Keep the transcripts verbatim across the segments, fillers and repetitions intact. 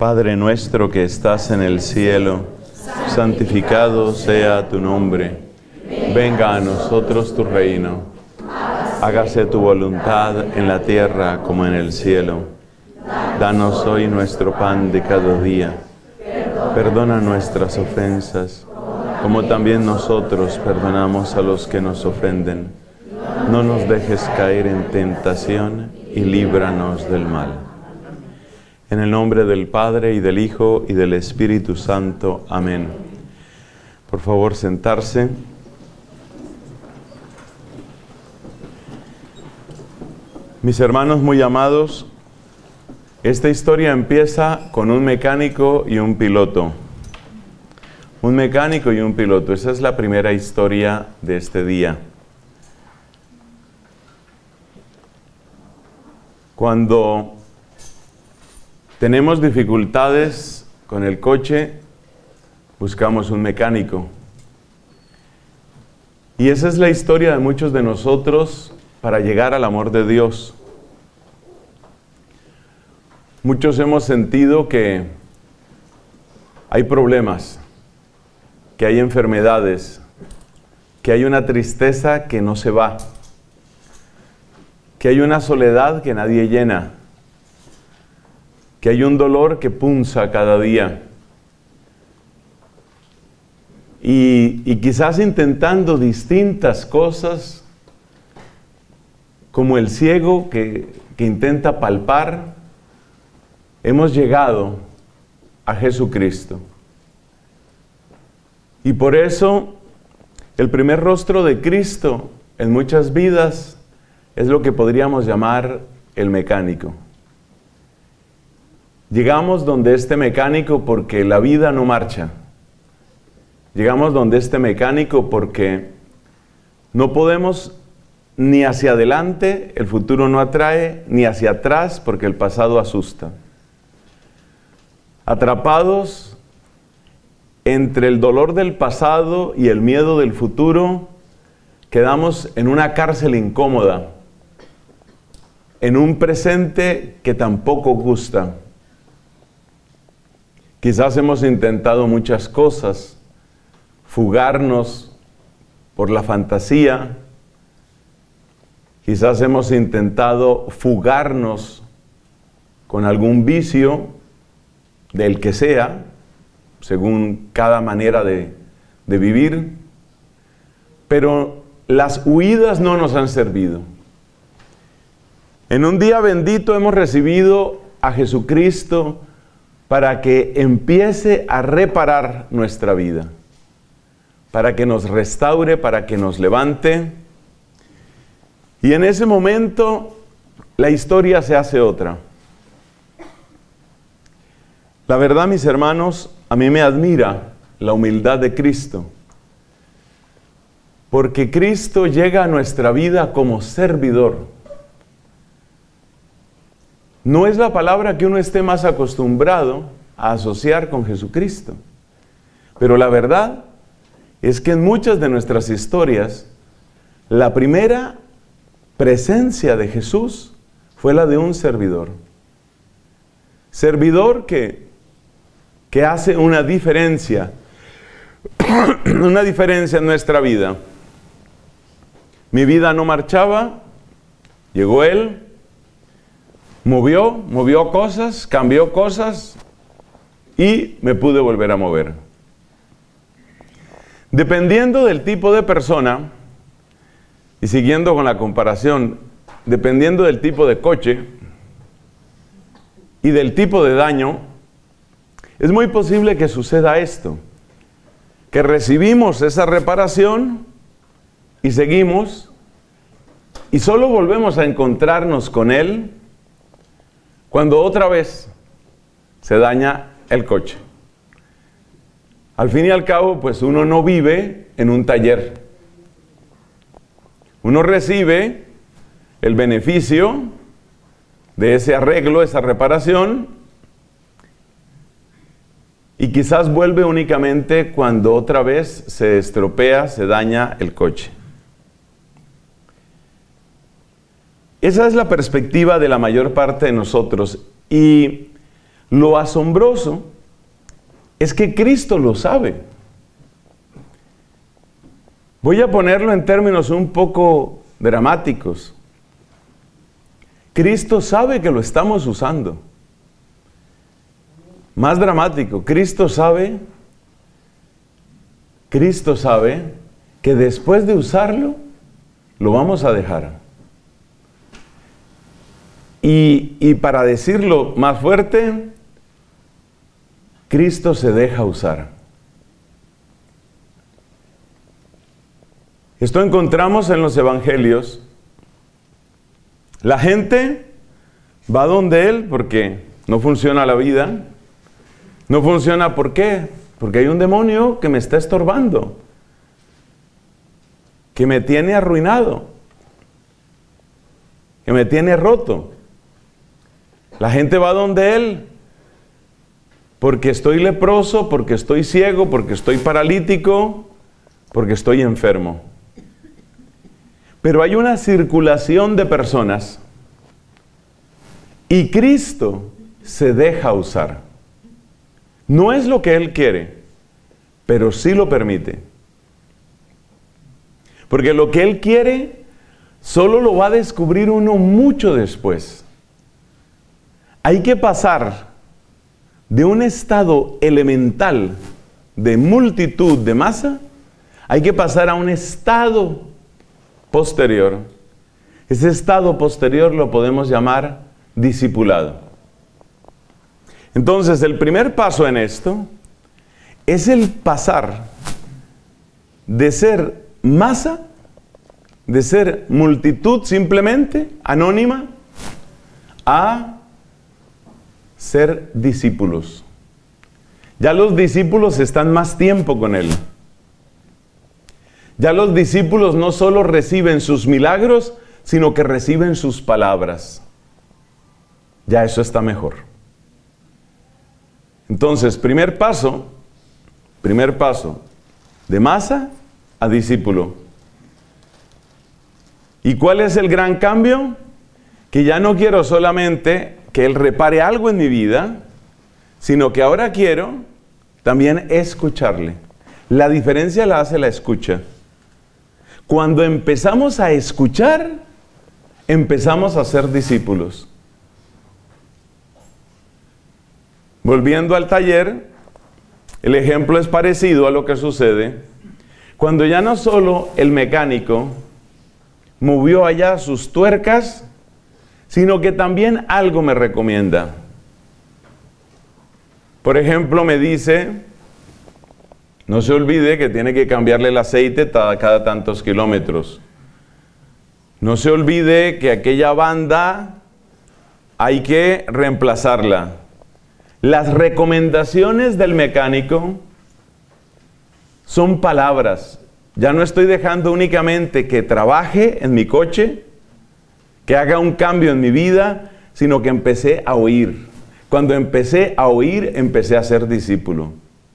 Padre nuestro que estás en el cielo, santificado sea tu nombre. Venga a nosotros tu reino. Hágase tu voluntad en la tierra como en el cielo. Danos hoy nuestro pan de cada día. Perdona nuestras ofensas, como también nosotros perdonamos a los que nos ofenden. No nos dejes caer en tentación y líbranos del mal. En el nombre del Padre, y del Hijo, y del Espíritu Santo. Amén. Por favor, sentarse. Mis hermanos muy amados, esta historia empieza con un mecánico y un piloto. Un mecánico y un piloto. Esa es la primera historia de este día. Cuando tenemos dificultades con el coche, buscamos un mecánico. Y esa es la historia de muchos de nosotros para llegar al amor de Dios. Muchos hemos sentido que hay problemas, que hay enfermedades, que hay una tristeza que no se va, que hay una soledad que nadie llena, que hay un dolor que punza cada día. Y, y quizás intentando distintas cosas, como el ciego que, que intenta palpar, hemos llegado a Jesucristo. Y por eso, el primer rostro de Cristo en muchas vidas es lo que podríamos llamar el mecánico. Llegamos donde este mecánico porque la vida no marcha. Llegamos donde este mecánico porque no podemos ni hacia adelante, el futuro no atrae, ni hacia atrás porque el pasado asusta. Atrapados entre el dolor del pasado y el miedo del futuro, quedamos en una cárcel incómoda, en un presente que tampoco gusta. Quizás hemos intentado muchas cosas, fugarnos por la fantasía, quizás hemos intentado fugarnos con algún vicio, del que sea, según cada manera de, de vivir, pero las huidas no nos han servido. En un día bendito hemos recibido a Jesucristo para que empiece a reparar nuestra vida, para que nos restaure, para que nos levante. Y en ese momento la historia se hace otra. La verdad, mis hermanos, a mí me admira la humildad de Cristo, porque Cristo llega a nuestra vida como servidor. No es la palabra que uno esté más acostumbrado a asociar con Jesucristo. Pero la verdad es que en muchas de nuestras historias, la primera presencia de Jesús fue la de un servidor. Servidor que, que hace una diferencia, una diferencia en nuestra vida. Mi vida no marchaba, llegó Él, Movió, movió cosas, cambió cosas y me pude volver a mover. Dependiendo del tipo de persona, y siguiendo con la comparación, dependiendo del tipo de coche y del tipo de daño, es muy posible que suceda esto, que recibimos esa reparación y seguimos y solo volvemos a encontrarnos con Él cuando otra vez se daña el coche. Al fin y al cabo, pues uno no vive en un taller. Uno recibe el beneficio de ese arreglo, esa reparación, y quizás vuelve únicamente cuando otra vez se estropea, se daña el coche. Esa es la perspectiva de la mayor parte de nosotros. Y lo asombroso es que Cristo lo sabe. Voy a ponerlo en términos un poco dramáticos. Cristo sabe que lo estamos usando. Más dramático, Cristo sabe, Cristo sabe que después de usarlo, lo vamos a dejar. Y, y para decirlo más fuerte, Cristo se deja usar. Esto encontramos en los evangelios. La gente va donde Él porque no funciona la vida. No funciona, ¿por qué? Porque hay un demonio que me está estorbando, que me tiene arruinado, que me tiene roto. La gente va donde Él porque estoy leproso, porque estoy ciego, porque estoy paralítico, porque estoy enfermo. Pero hay una circulación de personas y Cristo se deja usar. No es lo que Él quiere, pero sí lo permite. Porque lo que Él quiere solo lo va a descubrir uno mucho después. Hay que pasar de un estado elemental de multitud, de masa, hay que pasar a un estado posterior. Ese estado posterior lo podemos llamar discipulado. Entonces, el primer paso en esto es el pasar de ser masa, de ser multitud simplemente, anónima, a ser discípulos. Ya los discípulos están más tiempo con Él. Ya los discípulos no solo reciben sus milagros, sino que reciben sus palabras. Ya eso está mejor. Entonces, primer paso, primer paso, de masa a discípulo. ¿Y cuál es el gran cambio? Que ya no quiero solamente que Él repare algo en mi vida, sino que ahora quiero también escucharle. La diferencia la hace la escucha. Cuando empezamos a escuchar, empezamos a ser discípulos. Volviendo al taller, el ejemplo es parecido a lo que sucede cuando ya no solo el mecánico movió allá sus tuercas, sino que también algo me recomienda. Por ejemplo, me dice, no se olvide que tiene que cambiarle el aceite cada, cada tantos kilómetros. No se olvide que aquella banda hay que reemplazarla. Las recomendaciones del mecánico son palabras. Ya no estoy dejando únicamente que trabaje en mi coche, que haga un cambio en mi vida, sino que empecé a oír. Cuando empecé a oír, empecé a ser discípulo.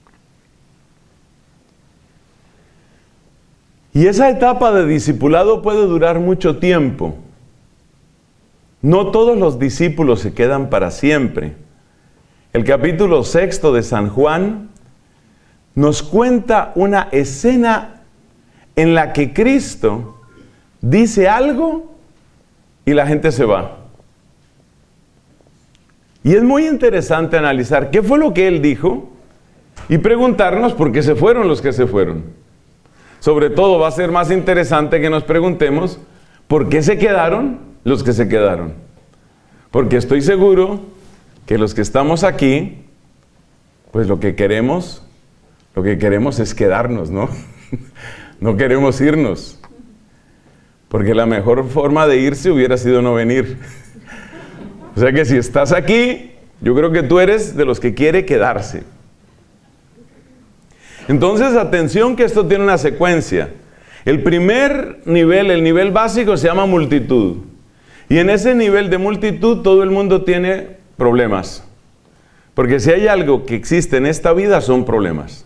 Y esa etapa de discipulado puede durar mucho tiempo. No todos los discípulos se quedan para siempre. El capítulo sexto de San Juan nos cuenta una escena en la que Cristo dice algo y la gente se va. Y es muy interesante analizar qué fue lo que Él dijo y preguntarnos por qué se fueron los que se fueron. Sobre todo va a ser más interesante que nos preguntemos por qué se quedaron los que se quedaron. Porque estoy seguro que los que estamos aquí, pues lo que queremos, lo que queremos es quedarnos, ¿no? No queremos irnos. Porque la mejor forma de irse hubiera sido no venir. O sea que si estás aquí, yo creo que tú eres de los que quiere quedarse. Entonces, atención que esto tiene una secuencia. El primer nivel, el nivel básico, se llama multitud. Y en ese nivel de multitud todo el mundo tiene problemas. Porque si hay algo que existe en esta vida, son problemas.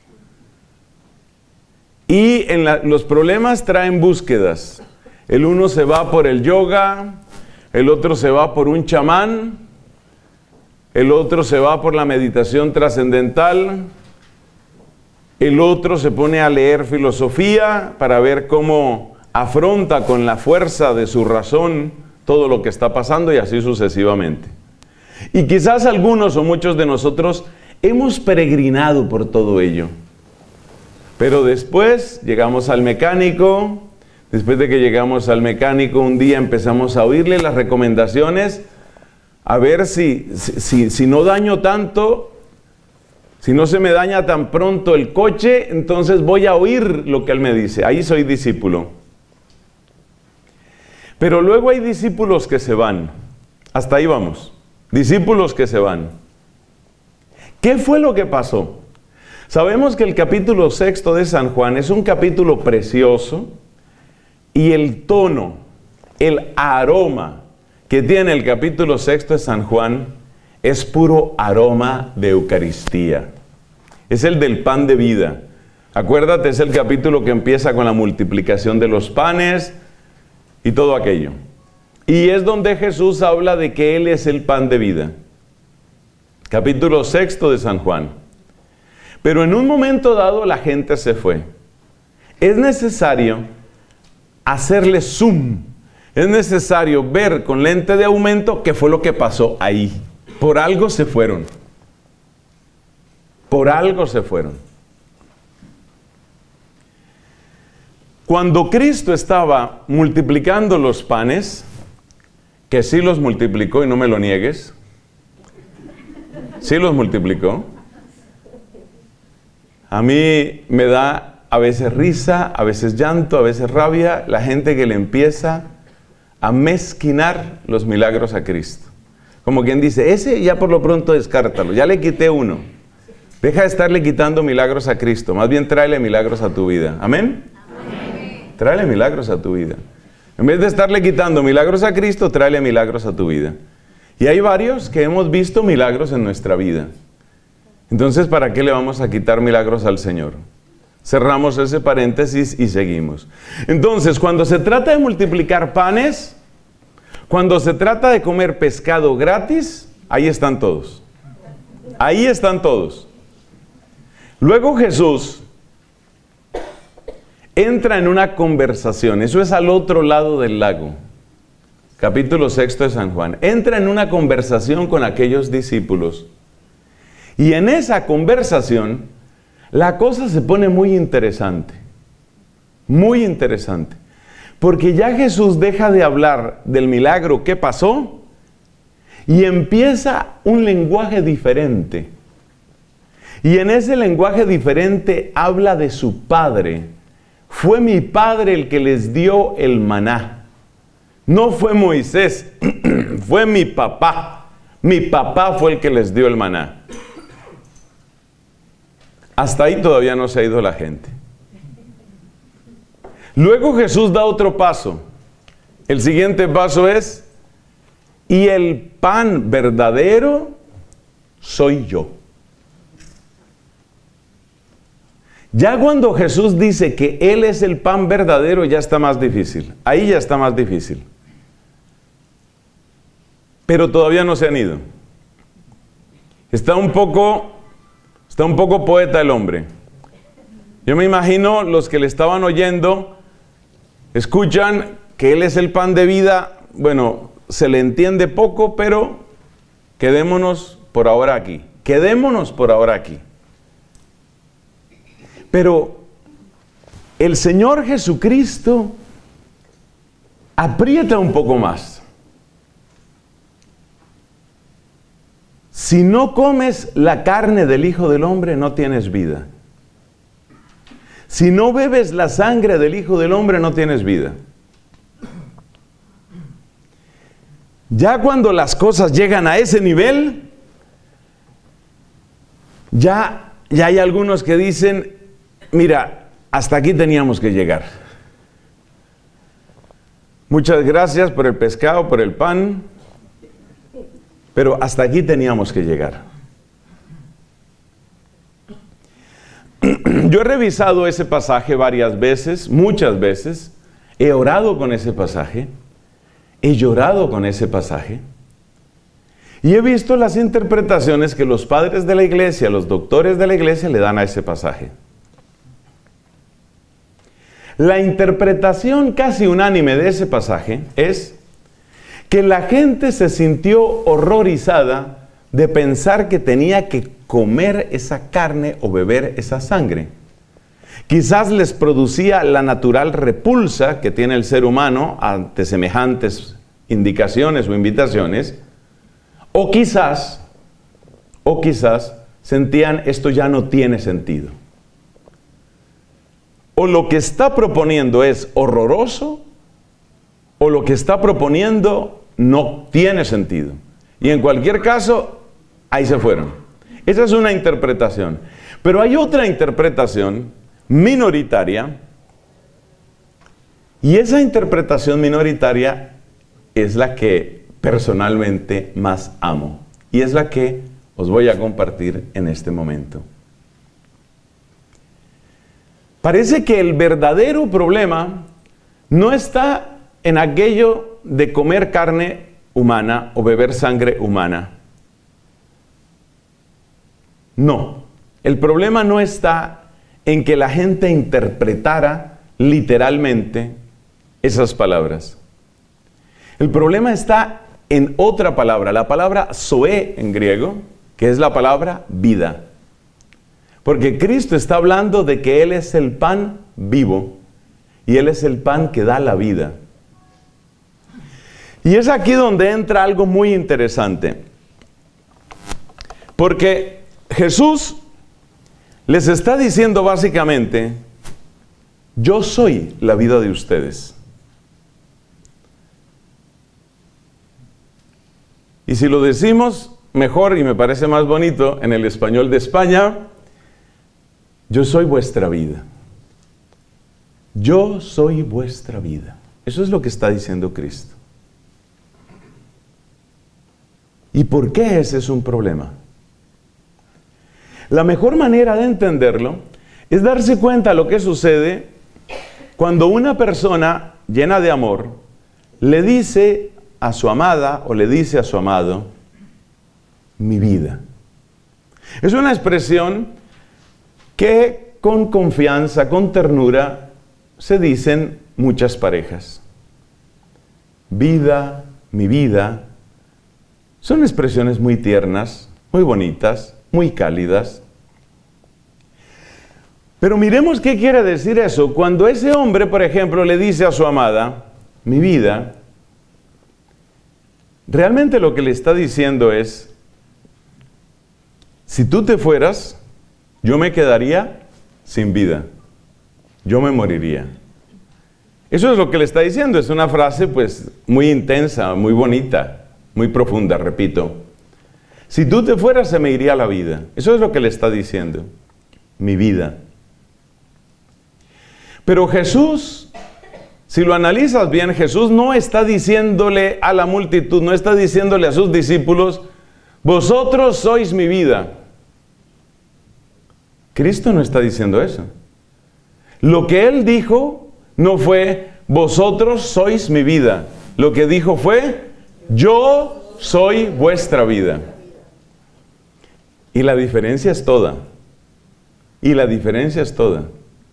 Y en la, los problemas traen búsquedas. El uno se va por el yoga, el otro se va por un chamán, el otro se va por la meditación trascendental, el otro se pone a leer filosofía para ver cómo afronta con la fuerza de su razón todo lo que está pasando y así sucesivamente. Y quizás algunos o muchos de nosotros hemos peregrinado por todo ello. Pero después llegamos al mecánico, después de que llegamos al mecánico un día empezamos a oírle las recomendaciones, a ver si, si, si no daño tanto, si no se me daña tan pronto el coche, entonces voy a oír lo que él me dice. Ahí soy discípulo. Pero luego hay discípulos que se van. Hasta ahí vamos. Discípulos que se van. ¿Qué fue lo que pasó? Sabemos que el capítulo sexto de San Juan es un capítulo precioso y el tono, el aroma que tiene el capítulo sexto de San Juan es puro aroma de Eucaristía. Es el del pan de vida. Acuérdate, es el capítulo que empieza con la multiplicación de los panes y todo aquello. Y es donde Jesús habla de que Él es el pan de vida. Capítulo sexto de San Juan. Pero en un momento dado la gente se fue. Es necesario hacerle zoom. Es necesario ver con lente de aumento qué fue lo que pasó ahí. Por algo se fueron. Por algo se fueron. Cuando Cristo estaba multiplicando los panes, que sí los multiplicó y no me lo niegues, sí los multiplicó, a mí me da a veces risa, a veces llanto, a veces rabia, la gente que le empieza a mezquinar los milagros a Cristo. Como quien dice, ese ya por lo pronto descártalo, ya le quité uno. Deja de estarle quitando milagros a Cristo, más bien tráele milagros a tu vida. ¿Amén? Amén. Tráele milagros a tu vida. En vez de estarle quitando milagros a Cristo, tráele milagros a tu vida. Y hay varios que hemos visto milagros en nuestra vida. Entonces, ¿para qué le vamos a quitar milagros al Señor? Cerramos ese paréntesis y seguimos. Entonces, cuando se trata de multiplicar panes, cuando se trata de comer pescado gratis, ahí están todos. Ahí están todos. Luego Jesús entra en una conversación. Eso es al otro lado del lago. Capítulo sexto de San Juan. Entra en una conversación con aquellos discípulos. Y en esa conversación, la cosa se pone muy interesante. Muy interesante. Porque ya Jesús deja de hablar del milagro que pasó y empieza un lenguaje diferente. Y en ese lenguaje diferente habla de su Padre. Fue mi Padre el que les dio el maná. No fue Moisés, fue mi papá. Mi papá fue el que les dio el maná. Hasta ahí todavía no se ha ido la gente. Luego Jesús da otro paso. El siguiente paso es, y el pan verdadero soy yo. Ya cuando Jesús dice que Él es el pan verdadero, ya está más difícil. Ahí ya está más difícil. Pero todavía no se han ido. Está un poco, está un poco poeta el hombre. Yo me imagino los que le estaban oyendo, escuchan que Él es el pan de vida. Bueno, se le entiende poco, pero quedémonos por ahora aquí. Quedémonos por ahora aquí. Pero el Señor Jesucristo aprieta un poco más. Si no comes la carne del Hijo del Hombre, no tienes vida. Si no bebes la sangre del Hijo del Hombre, no tienes vida. Ya cuando las cosas llegan a ese nivel, ya, ya hay algunos que dicen, mira, hasta aquí teníamos que llegar. Muchas gracias por el pescado, por el pan, pero hasta aquí teníamos que llegar. Yo he revisado ese pasaje varias veces, muchas veces, he orado con ese pasaje, he llorado con ese pasaje, Y he visto las interpretaciones que los padres de la iglesia, los doctores de la iglesia le dan a ese pasaje. La interpretación casi unánime de ese pasaje es que la gente se sintió horrorizada de pensar que tenía que comer esa carne o beber esa sangre. Quizás les producía la natural repulsa que tiene el ser humano ante semejantes indicaciones o invitaciones, o quizás, o quizás sentían esto ya no tiene sentido. O lo que está proponiendo es horroroso, o lo que está proponiendo no tiene sentido. Y en cualquier caso, ahí se fueron. Esa es una interpretación. Pero hay otra interpretación minoritaria, y esa interpretación minoritaria es la que personalmente más amo, y es la que os voy a compartir en este momento. Parece que el verdadero problema no está en aquello de comer carne humana o beber sangre humana. No, el problema no está en que la gente interpretara literalmente esas palabras. El problema está en otra palabra, la palabra zoe en griego, que es la palabra vida. Porque Cristo está hablando de que Él es el pan vivo y Él es el pan que da la vida. Y es aquí donde entra algo muy interesante. Porque Jesús les está diciendo básicamente, yo soy la vida de ustedes. Y si lo decimos mejor y me parece más bonito en el español de España, yo soy vuestra vida. Yo soy vuestra vida. Eso es lo que está diciendo Cristo. ¿Y por qué ese es un problema? La mejor manera de entenderlo es darse cuenta de lo que sucede cuando una persona llena de amor le dice a su amada o le dice a su amado, mi vida. Es una expresión que con confianza, con ternura, se dicen muchas parejas. Vida, mi vida. Son expresiones muy tiernas, muy bonitas, muy cálidas. Pero miremos qué quiere decir eso. Cuando ese hombre, por ejemplo, le dice a su amada, mi vida, realmente lo que le está diciendo es, si tú te fueras, yo me quedaría sin vida. Yo me moriría. Eso es lo que le está diciendo. Es una frase pues muy intensa, muy bonita, muy profunda, repito. Si tú te fueras, se me iría la vida. Eso es lo que le está diciendo. Mi vida. Pero Jesús, si lo analizas bien, Jesús no está diciéndole a la multitud, no está diciéndole a sus discípulos, vosotros sois mi vida. Cristo no está diciendo eso. Lo que Él dijo no fue, vosotros sois mi vida. Lo que dijo fue, yo soy vuestra vida. Y la diferencia es toda. Y la diferencia es toda.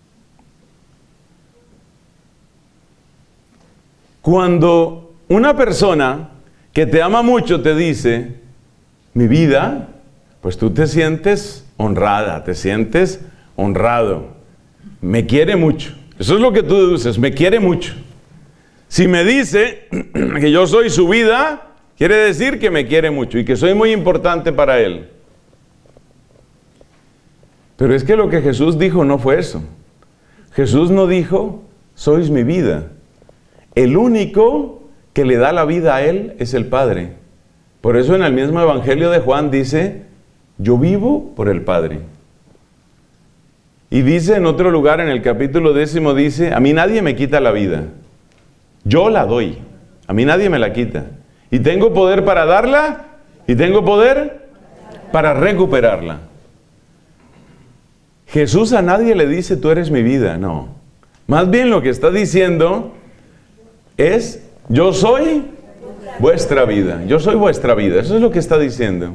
Cuando una persona que te ama mucho te dice, mi vida, pues tú te sientes honrada, te sientes honrado. Me quiere mucho. Eso es lo que tú dices, me quiere mucho. Si me dice que yo soy su vida, quiere decir que me quiere mucho y que soy muy importante para él. Pero es que lo que Jesús dijo no fue eso. Jesús no dijo, sois mi vida. El único que le da la vida a Él es el Padre. Por eso en el mismo Evangelio de Juan dice, yo vivo por el Padre. Y dice en otro lugar, en el capítulo décimo, dice, a mí nadie me quita la vida. Yo la doy. A mí nadie me la quita. Y tengo poder para darla y tengo poder para recuperarla. Jesús a nadie le dice, tú eres mi vida. No. Más bien lo que está diciendo es, yo soy Vuestra vida. Yo soy vuestra vida. Eso es lo que está diciendo.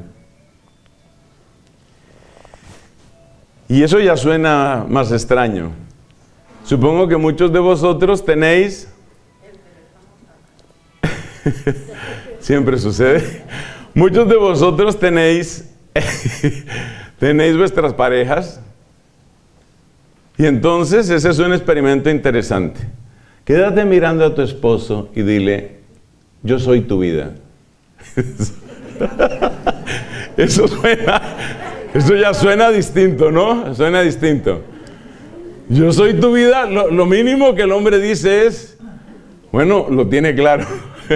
Y eso ya suena más extraño. Supongo que muchos de vosotros tenéis... Siempre sucede. Muchos de vosotros tenéis... tenéis vuestras parejas. Y entonces ese es un experimento interesante. Quédate mirando a tu esposo y dile, yo soy tu vida. Eso suena... Eso ya suena distinto, ¿no? Suena distinto. Yo soy tu vida. Lo, lo mínimo que el hombre dice es, bueno, lo tiene claro.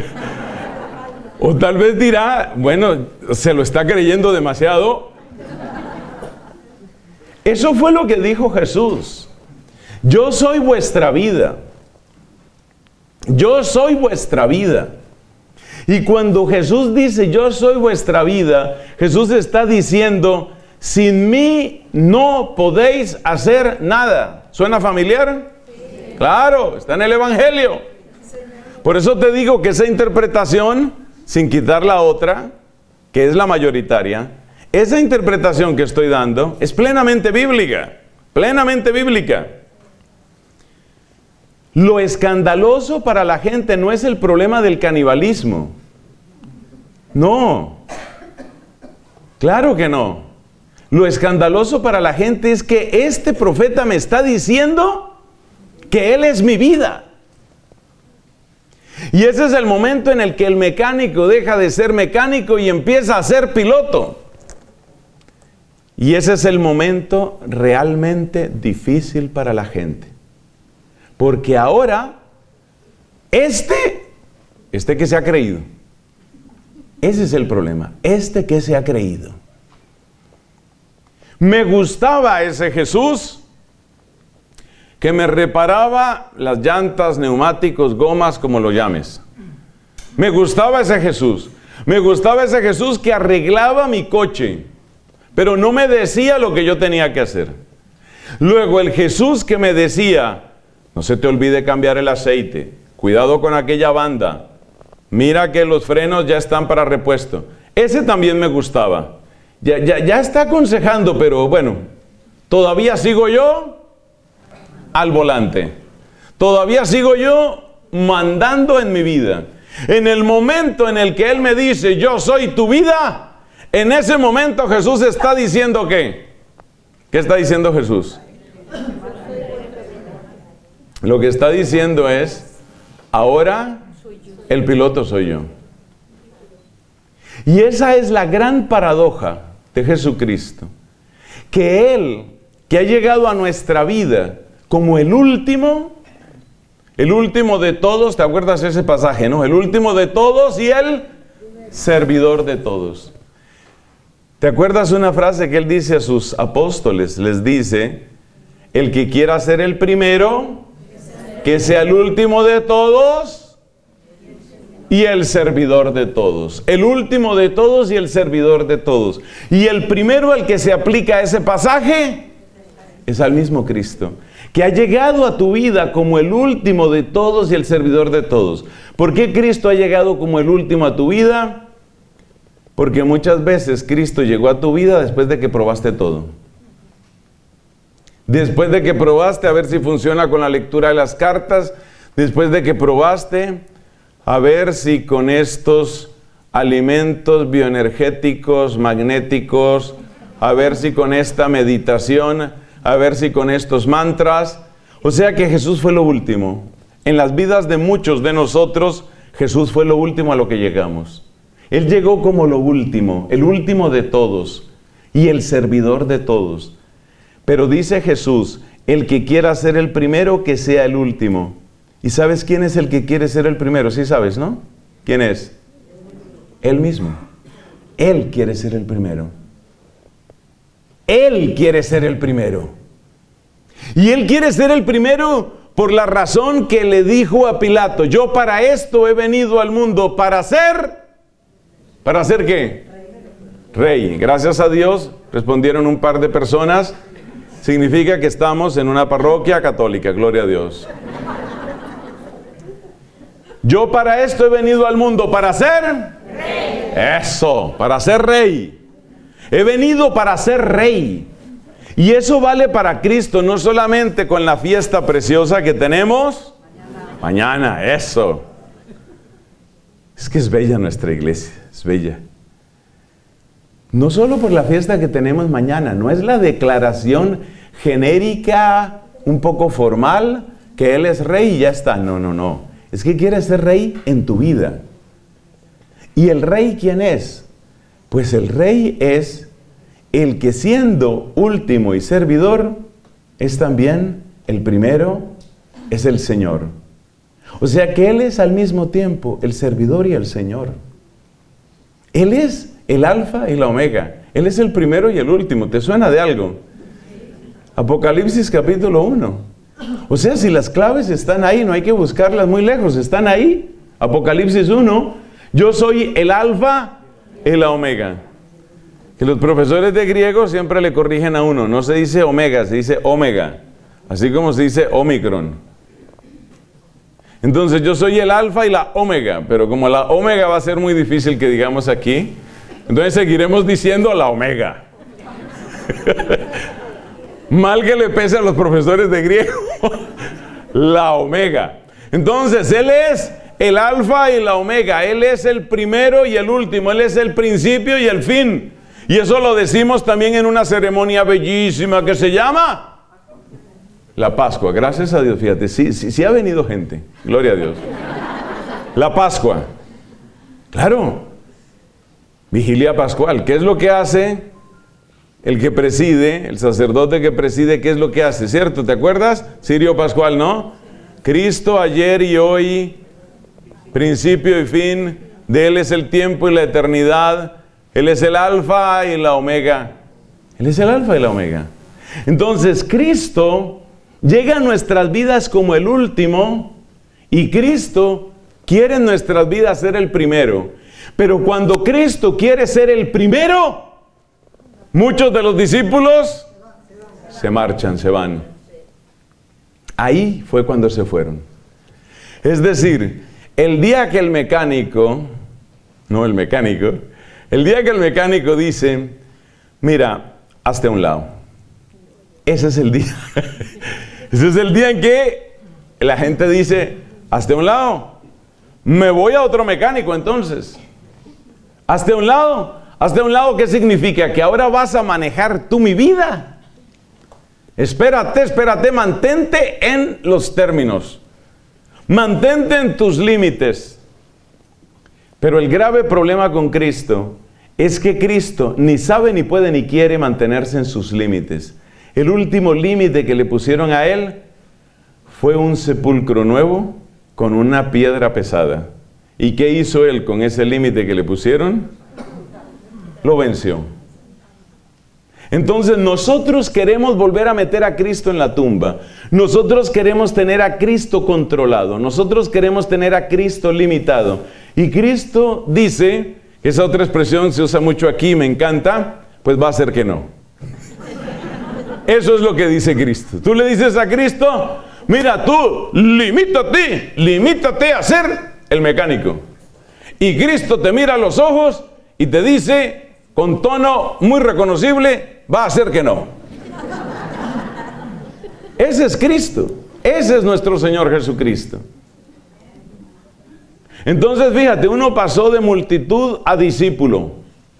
O tal vez dirá, bueno, se lo está creyendo demasiado. Eso fue lo que dijo Jesús. Yo soy vuestra vida. Yo soy vuestra vida. Y cuando Jesús dice, yo soy vuestra vida, Jesús está diciendo, sin mí no podéis hacer nada. ¿Suena familiar? Sí. Claro, está en el Evangelio. Por eso te digo que esa interpretación, sin quitar la otra, que es la mayoritaria, esa interpretación que estoy dando es plenamente bíblica, plenamente bíblica. Lo escandaloso para la gente no es el problema del canibalismo. No. Claro que no. Lo escandaloso para la gente es que este profeta me está diciendo que Él es mi vida. Y ese es el momento en el que el mecánico deja de ser mecánico y empieza a ser piloto. Y ese es el momento realmente difícil para la gente. Porque ahora, este, este que se ha creído, ese es el problema, este que se ha creído. Me gustaba ese Jesús que me reparaba las llantas, neumáticos, gomas, como lo llames. Me gustaba ese Jesús. Me gustaba ese Jesús que arreglaba mi coche, pero no me decía lo que yo tenía que hacer. Luego el Jesús que me decía, no se te olvide cambiar el aceite, cuidado con aquella banda, mira que los frenos ya están para repuesto. Ese también me gustaba. Ya, ya, ya está aconsejando, pero bueno, todavía sigo yo al volante. Todavía sigo yo mandando en mi vida. En el momento en el que Él me dice, yo soy tu vida, en ese momento Jesús está diciendo ¿qué? ¿Qué está diciendo Jesús? Lo que está diciendo es, ahora el piloto soy yo. Y esa es la gran paradoja de Jesucristo, que Él, que ha llegado a nuestra vida como el último, el último de todos, ¿te acuerdas ese pasaje, no? El último de todos y el servidor de todos. ¿Te acuerdas una frase que Él dice a sus apóstoles? Les dice, el que quiera ser el primero, que sea el último de todos y el servidor de todos. El último de todos y el servidor de todos. Y el primero al que se aplica a ese pasaje es al mismo Cristo, que ha llegado a tu vida como el último de todos y el servidor de todos. ¿Por qué Cristo ha llegado como el último a tu vida? Porque muchas veces Cristo llegó a tu vida después de que probaste todo. Después de que probaste a ver si funciona con la lectura de las cartas, después de que probaste a ver si con estos alimentos bioenergéticos, magnéticos, a ver si con esta meditación, a ver si con estos mantras. O sea que Jesús fue lo último. En las vidas de muchos de nosotros, Jesús fue lo último a lo que llegamos. Él llegó como lo último, el último de todos y el servidor de todos. Pero dice Jesús, el que quiera ser el primero, que sea el último. ¿Y sabes quién es el que quiere ser el primero? Sí sabes, ¿no? ¿Quién es? Él mismo. Él quiere ser el primero. Él quiere ser el primero. Y Él quiere ser el primero por la razón que le dijo a Pilato, yo para esto he venido al mundo, para ser... ¿Para ser qué? Rey. Gracias a Dios, respondieron un par de personas. Significa que estamos en una parroquia católica, gloria a Dios. Yo para esto he venido al mundo, para ser rey. Eso, para ser rey. He venido para ser rey. Y eso vale para Cristo, no solamente con la fiesta preciosa que tenemos mañana. Mañana, eso. Es que es bella nuestra iglesia, es bella. No solo por la fiesta que tenemos mañana, no es la declaración genérica, un poco formal, que Él es rey y ya está. No, no, no. Es que quiere ser rey en tu vida. ¿Y el rey quién es? Pues el rey es el que siendo último y servidor, es también el primero, es el Señor. O sea que Él es al mismo tiempo el servidor y el Señor. Él es el alfa y la omega. Él es el primero y el último. ¿Te suena de algo? Apocalipsis capítulo uno. O sea, si las claves están ahí, no hay que buscarlas muy lejos, están ahí. Apocalipsis uno. Yo soy el alfa y la omega. Que los profesores de griego siempre le corrigen a uno. No se dice omega, se dice omega. Así como se dice omicron. Entonces yo soy el alfa y la omega. Pero como la omega va a ser muy difícil que digamos aquí, entonces seguiremos diciendo la omega. Mal que le pese a los profesores de griego. La omega. Entonces Él es el alfa y la omega. Él es el primero y el último. Él es el principio y el fin. Y eso lo decimos también en una ceremonia bellísima que se llama la Pascua. Gracias a Dios, fíjate, sí, sí, sí ha venido gente. Gloria a Dios. La Pascua. Claro. Vigilia pascual. ¿Qué es lo que hace el que preside, el sacerdote que preside? ¿Qué es lo que hace? ¿Cierto? ¿Te acuerdas? Cirio pascual, ¿no? Cristo ayer y hoy, principio y fin. De Él es el tiempo y la eternidad. Él es el alfa y la omega. Él es el alfa y la omega. Entonces, Cristo llega a nuestras vidas como el último y Cristo quiere en nuestras vidas ser el primero. Pero cuando Cristo quiere ser el primero, muchos de los discípulos se marchan, se van. Ahí fue cuando se fueron. Es decir, el día que el mecánico, no el mecánico, el día que el mecánico dice, mira, hazte a un lado. Ese es el día. Ese es el día en que la gente dice, hazte a un lado. Me voy a otro mecánico entonces. Hazte a un lado. Hazte a un lado, ¿qué significa? Que ahora vas a manejar tú mi vida. Espérate, espérate, mantente en los términos. Mantente en tus límites. Pero el grave problema con Cristo es que Cristo ni sabe, ni puede, ni quiere mantenerse en sus límites. El último límite que le pusieron a Él fue un sepulcro nuevo con una piedra pesada. ¿Y qué hizo Él con ese límite que le pusieron? Lo venció. Entonces nosotros queremos volver a meter a Cristo en la tumba. Nosotros queremos tener a Cristo controlado. Nosotros queremos tener a Cristo limitado. Y Cristo dice, esa otra expresión se usa mucho aquí, me encanta, pues va a ser que no. Eso es lo que dice Cristo. Tú le dices a Cristo, mira tú, limítate, limítate a ser el mecánico. Y Cristo te mira a los ojos y te dice, con tono muy reconocible, va a ser que no. Ese es Cristo. Ese es nuestro Señor Jesucristo. Entonces, fíjate, uno pasó de multitud a discípulo.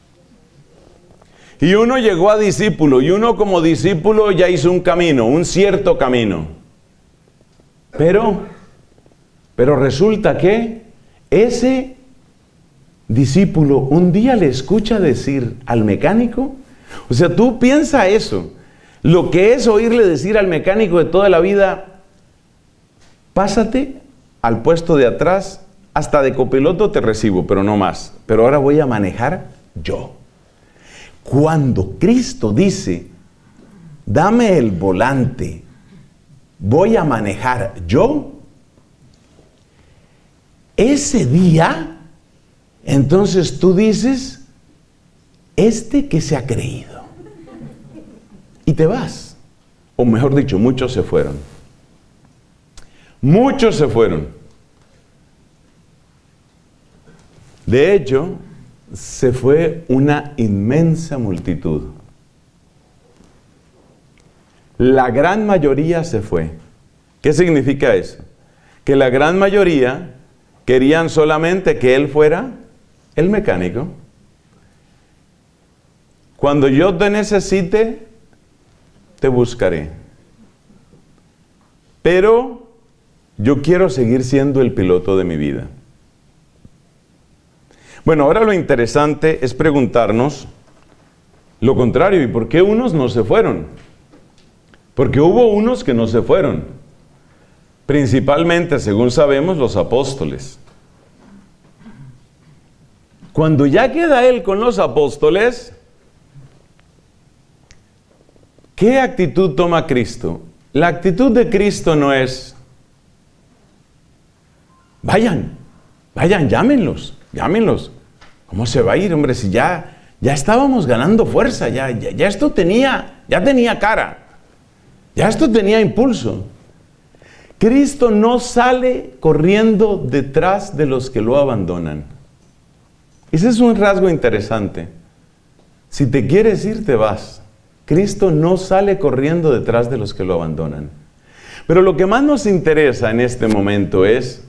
Y uno llegó a discípulo. Y uno como discípulo ya hizo un camino, un cierto camino. Pero, pero resulta que ese discípulo un día le escucha decir al mecánico. O sea, tú piensa eso. Lo que es oírle decir al mecánico de toda la vida, pásate al puesto de atrás, hasta de copiloto te recibo, pero no más. Pero ahora voy a manejar yo. Cuando Cristo dice, dame el volante, voy a manejar yo, ese día, entonces tú dices, este que se ha creído. Y te vas. O mejor dicho, muchos se fueron. Muchos se fueron. De hecho, se fue una inmensa multitud. La gran mayoría se fue. ¿Qué significa eso? Que la gran mayoría querían solamente que él fuera el mecánico. Cuando yo te necesite, te buscaré. Pero yo quiero seguir siendo el piloto de mi vida. Bueno, ahora lo interesante es preguntarnos lo contrario. ¿Y por qué unos no se fueron? Porque hubo unos que no se fueron. Principalmente, según sabemos, los apóstoles. Cuando ya queda él con los apóstoles, ¿qué actitud toma Cristo? La actitud de Cristo no es, vayan, vayan, llámenlos, llámenlos. ¿Cómo se va a ir, hombre? Si ya, ya estábamos ganando fuerza, ya, ya, ya esto tenía, ya tenía cara, ya esto tenía impulso. Cristo no sale corriendo detrás de los que lo abandonan. Ese es un rasgo interesante. Si te quieres ir, te vas. Cristo no sale corriendo detrás de los que lo abandonan. Pero lo que más nos interesa en este momento es,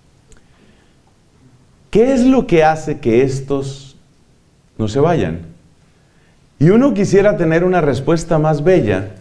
¿qué es lo que hace que estos no se vayan? Y uno quisiera tener una respuesta más bella,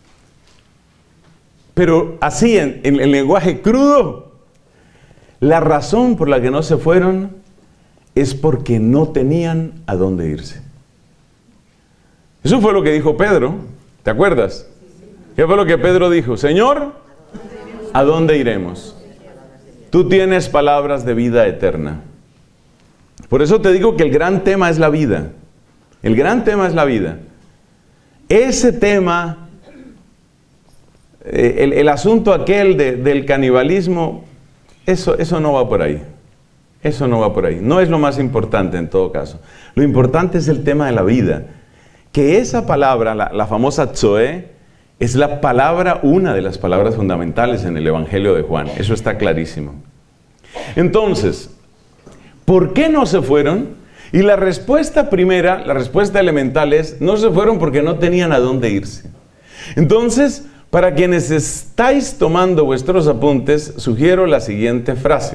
pero así, en, en el lenguaje crudo, la razón por la que no se fueron es porque no tenían a dónde irse. Eso fue lo que dijo Pedro, ¿te acuerdas? ¿Qué fue lo que Pedro dijo? Señor, ¿a dónde iremos? Tú tienes palabras de vida eterna. Por eso te digo que el gran tema es la vida. El gran tema es la vida. Ese tema, eh, el, el asunto aquel de, del canibalismo, eso, eso no va por ahí. Eso no va por ahí. No es lo más importante en todo caso. Lo importante es el tema de la vida. Que esa palabra, la, la famosa Zoe, es la palabra, una de las palabras fundamentales en el Evangelio de Juan. Eso está clarísimo. Entonces, ¿por qué no se fueron? Y la respuesta primera, la respuesta elemental es, no se fueron porque no tenían a dónde irse. Entonces, para quienes estáis tomando vuestros apuntes, sugiero la siguiente frase.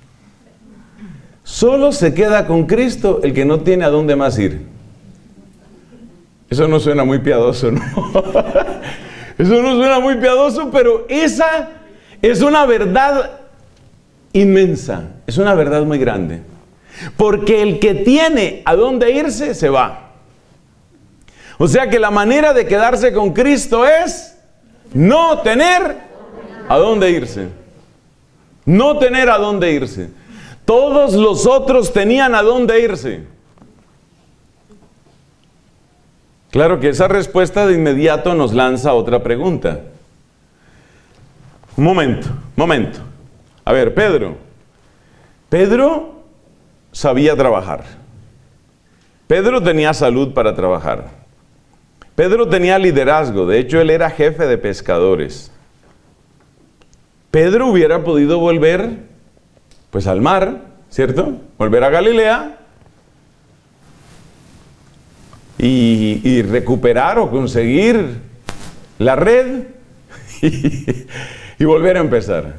Solo se queda con Cristo el que no tiene a dónde más ir. Eso no suena muy piadoso, ¿no? Eso no suena muy piadoso, pero esa es una verdad inmensa, es una verdad muy grande. Porque el que tiene a dónde irse, se va. O sea que la manera de quedarse con Cristo es no tener a dónde irse. No tener a dónde irse. Todos los otros tenían a dónde irse. Claro que esa respuesta de inmediato nos lanza otra pregunta. Un momento, momento. A ver, Pedro. Pedro sabía trabajar. Pedro tenía salud para trabajar. Pedro tenía liderazgo. De hecho, él era jefe de pescadores. Pedro hubiera podido volver, pues, al mar, ¿cierto? Volver a Galilea. Y, y recuperar o conseguir la red y, y volver a empezar.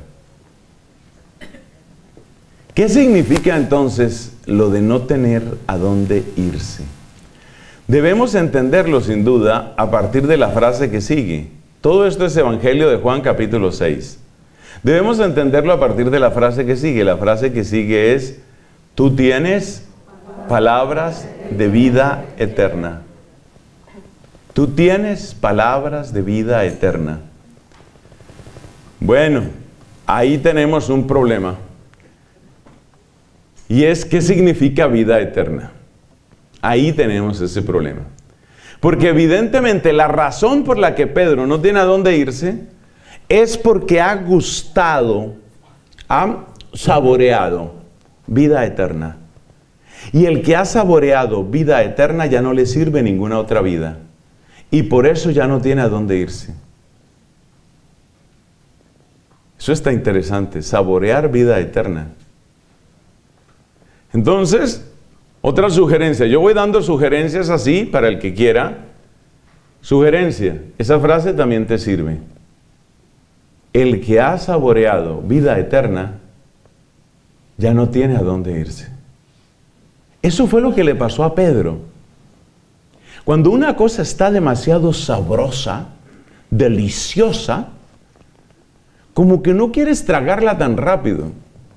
¿Qué significa entonces lo de no tener a dónde irse? Debemos entenderlo sin duda a partir de la frase que sigue. Todo esto es Evangelio de Juan capítulo seis. Debemos entenderlo a partir de la frase que sigue. La frase que sigue es, tú tienes palabras de vida eterna. Tú tienes palabras de vida eterna. Bueno, ahí tenemos un problema. Y es, ¿qué significa vida eterna? Ahí tenemos ese problema. Porque evidentemente la razón por la que Pedro no tiene a dónde irse es porque ha gustado, ha saboreado vida eterna. Y el que ha saboreado vida eterna ya no le sirve ninguna otra vida. Y por eso ya no tiene a dónde irse. Eso está interesante, saborear vida eterna. Entonces, otra sugerencia. Yo voy dando sugerencias así para el que quiera. Sugerencia. Esa frase también te sirve. El que ha saboreado vida eterna ya no tiene a dónde irse. Eso fue lo que le pasó a Pedro. Cuando una cosa está demasiado sabrosa, deliciosa, como que no quieres tragarla tan rápido.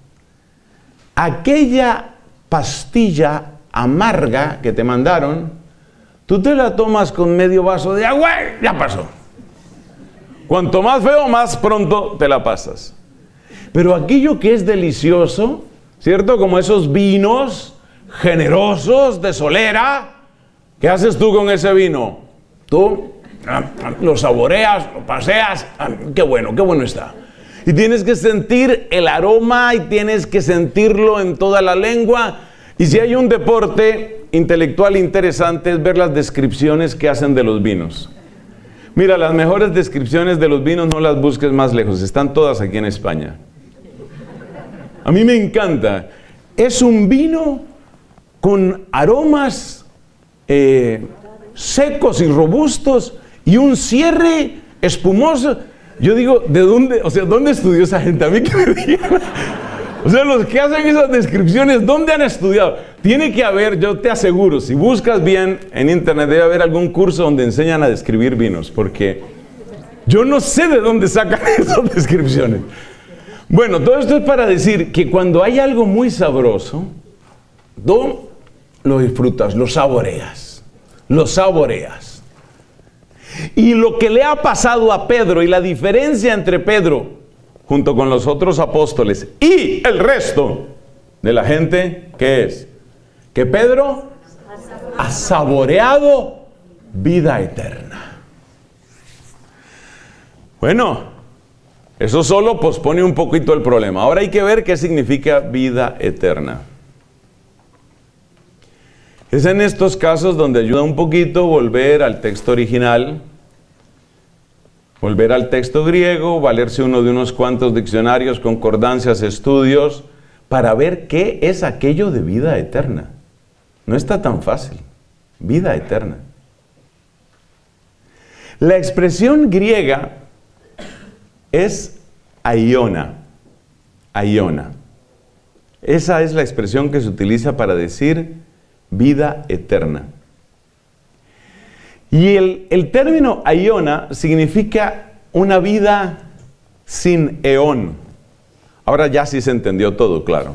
Aquella pastilla amarga que te mandaron, tú te la tomas con medio vaso de agua y ya pasó. Cuanto más feo, más pronto te la pasas. Pero aquello que es delicioso, ¿cierto? Como esos vinos generosos de solera, ¿qué haces tú con ese vino? Tú lo saboreas, lo paseas, qué bueno, qué bueno está. Y tienes que sentir el aroma y tienes que sentirlo en toda la lengua. Y si hay un deporte intelectual interesante es ver las descripciones que hacen de los vinos. Mira, las mejores descripciones de los vinos no las busques más lejos, están todas aquí en España. A mí me encanta. Es un vino con aromas eh, secos y robustos y un cierre espumoso. Yo digo, ¿de dónde? O sea, ¿dónde estudió esa gente? A mí que me digan. O sea, los que hacen esas descripciones, ¿dónde han estudiado? Tiene que haber, yo te aseguro, si buscas bien en internet, debe haber algún curso donde enseñan a describir vinos, porque yo no sé de dónde sacan esas descripciones. Bueno, todo esto es para decir que cuando hay algo muy sabroso, tú lo disfrutas, lo saboreas, lo saboreas. Y lo que le ha pasado a Pedro y la diferencia entre Pedro junto con los otros apóstoles y el resto de la gente, ¿qué es? Que Pedro ha saboreado vida eterna. Bueno, eso solo pospone un poquito el problema. Ahora hay que ver qué significa vida eterna. Es en estos casos donde ayuda un poquito volver al texto original, volver al texto griego, valerse uno de unos cuantos diccionarios, concordancias, estudios, para ver qué es aquello de vida eterna. No está tan fácil. Vida eterna. La expresión griega es aiona. Aiona. Esa es la expresión que se utiliza para decir vida eterna. Y el, el término aiona significa una vida sin eón. Ahora ya sí se entendió todo, claro.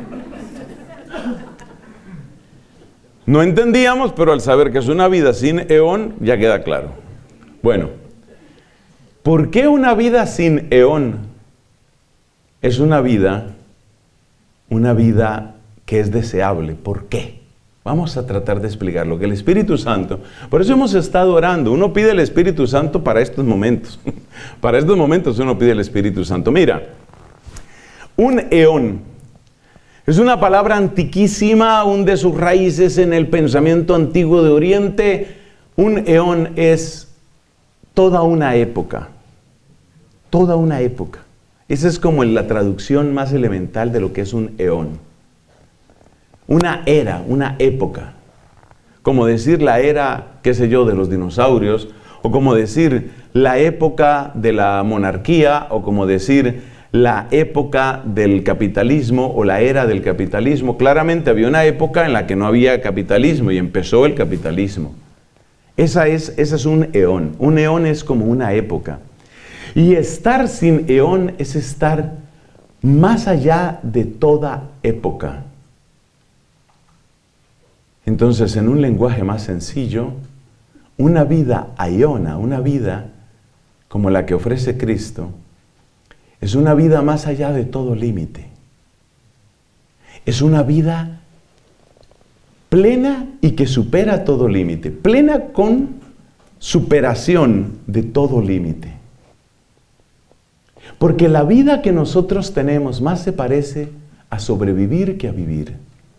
No entendíamos, pero al saber que es una vida sin eón, ya queda claro. Bueno, ¿por qué una vida sin eón? Es una vida, una vida que es deseable. ¿Por qué? Vamos a tratar de explicarlo, que el Espíritu Santo, por eso hemos estado orando, uno pide el Espíritu Santo para estos momentos, para estos momentos uno pide el Espíritu Santo. Mira, un eón es una palabra antiquísima, un de sus raíces en el pensamiento antiguo de Oriente. Un eón es toda una época, toda una época. Esa es como la traducción más elemental de lo que es un eón. Una era, una época, como decir la era, qué sé yo, de los dinosaurios, o como decir la época de la monarquía, o como decir la época del capitalismo, o la era del capitalismo. Claramente había una época en la que no había capitalismo y empezó el capitalismo. Esa es, esa es un eón. Un eón es como una época. Y estar sin eón es estar más allá de toda época. Entonces, en un lenguaje más sencillo, una vida aiona, una vida como la que ofrece Cristo, es una vida más allá de todo límite. Es una vida plena y que supera todo límite. Plena con superación de todo límite. Porque la vida que nosotros tenemos más se parece a sobrevivir que a vivir.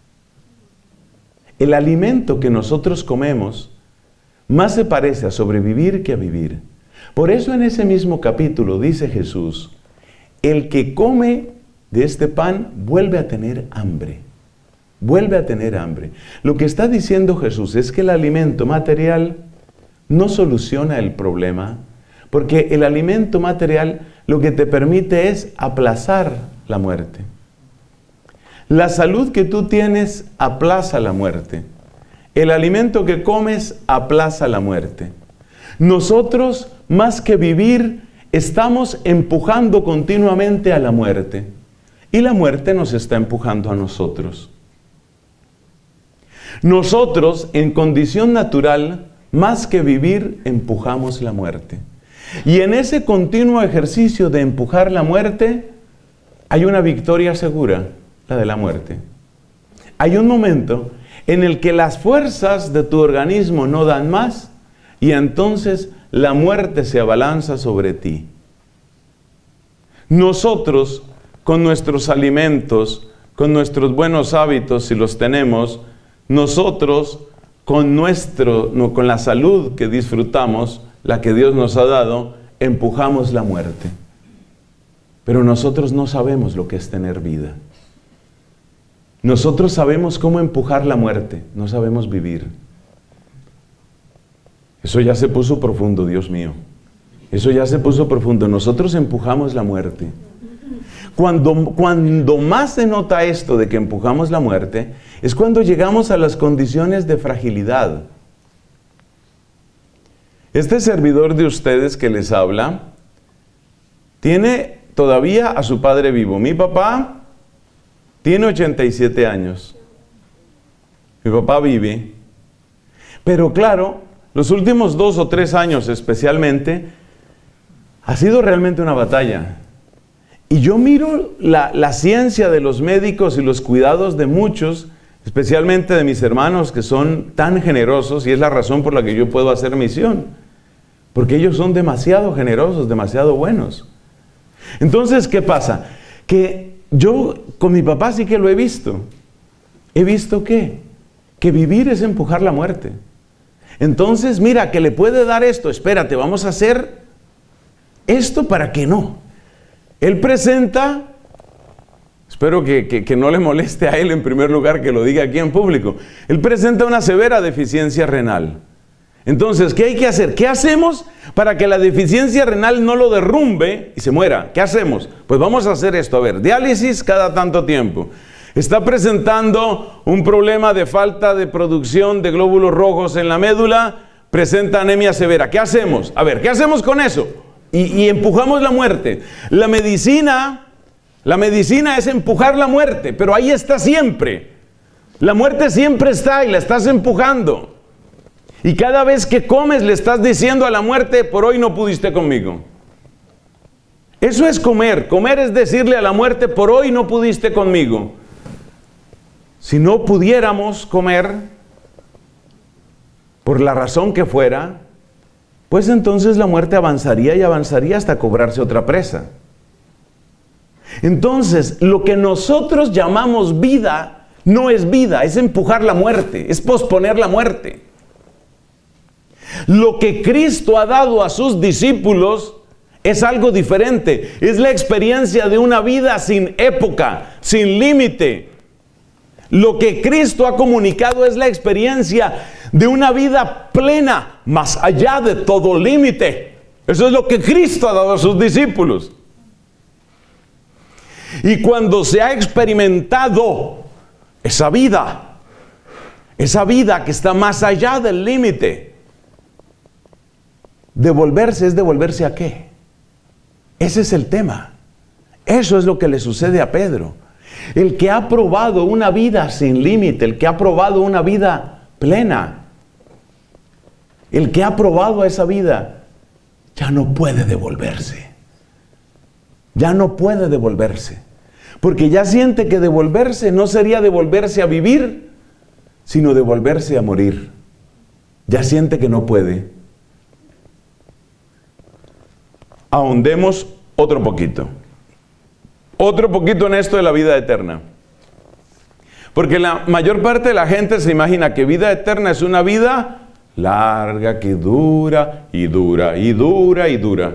El alimento que nosotros comemos más se parece a sobrevivir que a vivir. Por eso en ese mismo capítulo dice Jesús, el que come de este pan vuelve a tener hambre. vuelve a tener hambre. Lo que está diciendo Jesús es que el alimento material no soluciona el problema, porque el alimento material lo que te permite es aplazar la muerte. La salud que tú tienes aplaza la muerte. El alimento que comes aplaza la muerte. Nosotros, más que vivir, estamos empujando continuamente a la muerte. Y la muerte nos está empujando a nosotros. Nosotros, en condición natural, más que vivir, empujamos la muerte. Y en ese continuo ejercicio de empujar la muerte, hay una victoria segura, la de la muerte. Hay un momento en el que las fuerzas de tu organismo no dan más, y entonces la muerte se abalanza sobre ti. Nosotros, con nuestros alimentos, con nuestros buenos hábitos, si los tenemos, nosotros, con, nuestro, no, con la salud que disfrutamos, la que Dios nos ha dado, empujamos la muerte. Pero nosotros no sabemos lo que es tener vida. Nosotros sabemos cómo empujar la muerte, no sabemos vivir. Eso ya se puso profundo, Dios mío. Eso ya se puso profundo. Nosotros empujamos la muerte. Cuando, cuando más se nota esto de que empujamos la muerte, es cuando llegamos a las condiciones de fragilidad. Este servidor de ustedes que les habla, tiene todavía a su padre vivo. Mi papá tiene ochenta y siete años. Mi papá vive. Pero claro, los últimos dos o tres años especialmente, ha sido realmente una batalla. Y yo miro la, la ciencia de los médicos y los cuidados de muchos, especialmente de mis hermanos que son tan generosos, y es la razón por la que yo puedo hacer misión. Porque ellos son demasiado generosos, demasiado buenos. Entonces, ¿qué pasa? Que yo con mi papá sí que lo he visto. ¿He visto qué? Que vivir es empujar la muerte. Entonces, mira, que le puede dar esto. Espérate, vamos a hacer esto para que no. Él presenta, espero que, que, que no le moleste a él en primer lugar que lo diga aquí en público. Él presenta una severa deficiencia renal. Entonces, ¿qué hay que hacer? ¿Qué hacemos para que la deficiencia renal no lo derrumbe y se muera? ¿Qué hacemos? Pues vamos a hacer esto. A ver, diálisis cada tanto tiempo. Está presentando un problema de falta de producción de glóbulos rojos en la médula, presenta anemia severa. ¿Qué hacemos? A ver, ¿qué hacemos con eso? Y, y empujamos la muerte. La medicina, la medicina es empujar la muerte, pero ahí está siempre. La muerte siempre está y la estás empujando. Y cada vez que comes le estás diciendo a la muerte, por hoy no pudiste conmigo. Eso es comer. Comer es decirle a la muerte, por hoy no pudiste conmigo. Si no pudiéramos comer, por la razón que fuera, pues entonces la muerte avanzaría y avanzaría hasta cobrarse otra presa. Entonces, lo que nosotros llamamos vida, no es vida, es empujar la muerte, es posponer la muerte. Lo que Cristo ha dado a sus discípulos es algo diferente. Es la experiencia de una vida sin época, sin límite. Lo que Cristo ha comunicado es la experiencia de una vida plena, más allá de todo límite. Eso es lo que Cristo ha dado a sus discípulos. Y cuando se ha experimentado esa vida, esa vida que está más allá del límite, devolverse es devolverse a qué. Ese es el tema. Eso es lo que le sucede a Pedro. El que ha probado una vida sin límite, el que ha probado una vida plena, el que ha probado esa vida, ya no puede devolverse. Ya no puede devolverse. Porque ya siente que devolverse no sería devolverse a vivir, sino devolverse a morir. Ya siente que no puede. Ahondemos otro poquito. Otro poquito en esto de la vida eterna. Porque la mayor parte de la gente se imagina que vida eterna es una vida larga, que dura y dura y dura y dura.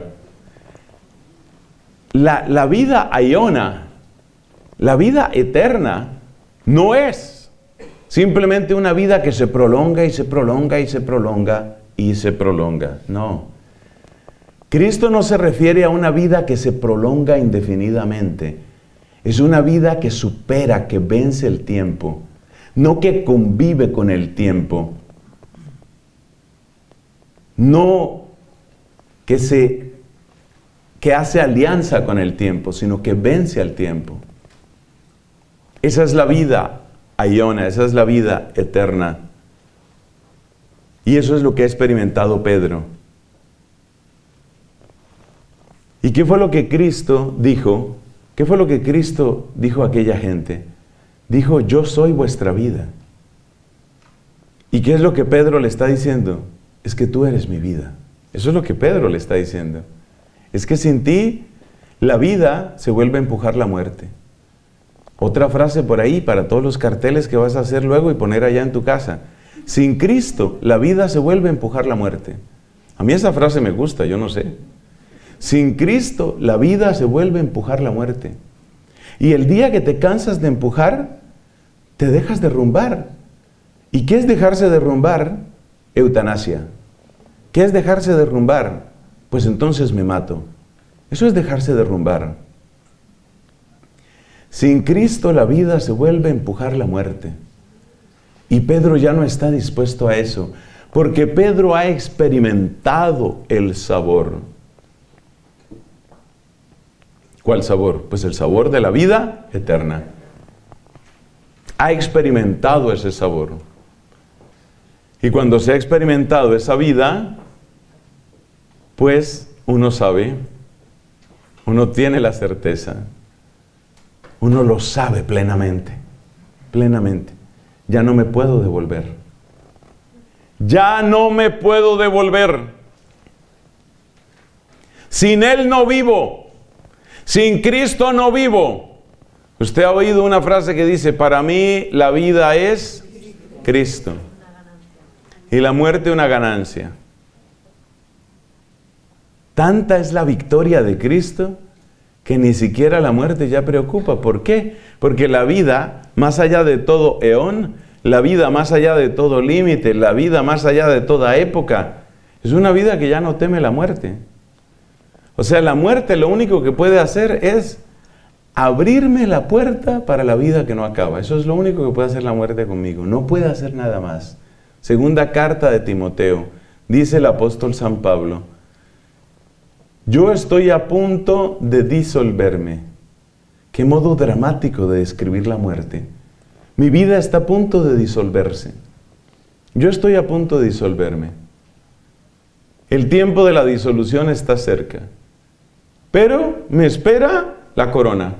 La, la vida aiona, la vida eterna, no es simplemente una vida que se prolonga y se prolonga y se prolonga y se prolonga. No. Cristo no se refiere a una vida que se prolonga indefinidamente. Es una vida que supera, que vence el tiempo, no que convive con el tiempo. No que se que hace alianza con el tiempo, sino que vence al tiempo. Esa es la vida aiona, esa es la vida eterna. Y eso es lo que ha experimentado Pedro. ¿Y qué fue lo que Cristo dijo? ¿Qué fue lo que Cristo dijo a aquella gente? Dijo, yo soy vuestra vida. ¿Y qué es lo que Pedro le está diciendo? Es que tú eres mi vida. Eso es lo que Pedro le está diciendo. Es que sin ti, la vida se vuelve a empujar la muerte. Otra frase por ahí para todos los carteles que vas a hacer luego y poner allá en tu casa. Sin Cristo, la vida se vuelve a empujar la muerte. A mí esa frase me gusta, yo no sé. Sin Cristo, la vida se vuelve a empujar la muerte. Y el día que te cansas de empujar, te dejas derrumbar. ¿Y qué es dejarse derrumbar? Eutanasia. ¿Qué es dejarse derrumbar? Pues entonces me mato. Eso es dejarse derrumbar. Sin Cristo la vida se vuelve a empujar la muerte. Y Pedro ya no está dispuesto a eso, porque Pedro ha experimentado el sabor. ¿Cuál sabor? Pues el sabor de la vida eterna. Ha experimentado ese sabor. Y cuando se ha experimentado esa vida, pues uno sabe, uno tiene la certeza, uno lo sabe plenamente, plenamente. Ya no me puedo devolver. Ya no me puedo devolver. Sin Él no vivo. Sin Cristo no vivo. Usted ha oído una frase que dice, para mí la vida es Cristo. Y la muerte una ganancia. Tanta es la victoria de Cristo que ni siquiera la muerte ya preocupa. ¿Por qué? Porque la vida, más allá de todo eón, la vida más allá de todo límite, la vida más allá de toda época, es una vida que ya no teme la muerte. O sea, la muerte lo único que puede hacer es abrirme la puerta para la vida que no acaba. Eso es lo único que puede hacer la muerte conmigo. No puede hacer nada más. Segunda carta de Timoteo, dice el apóstol San Pablo, yo estoy a punto de disolverme. Qué modo dramático de describir la muerte. Mi vida está a punto de disolverse. Yo estoy a punto de disolverme. El tiempo de la disolución está cerca. Pero me espera la corona.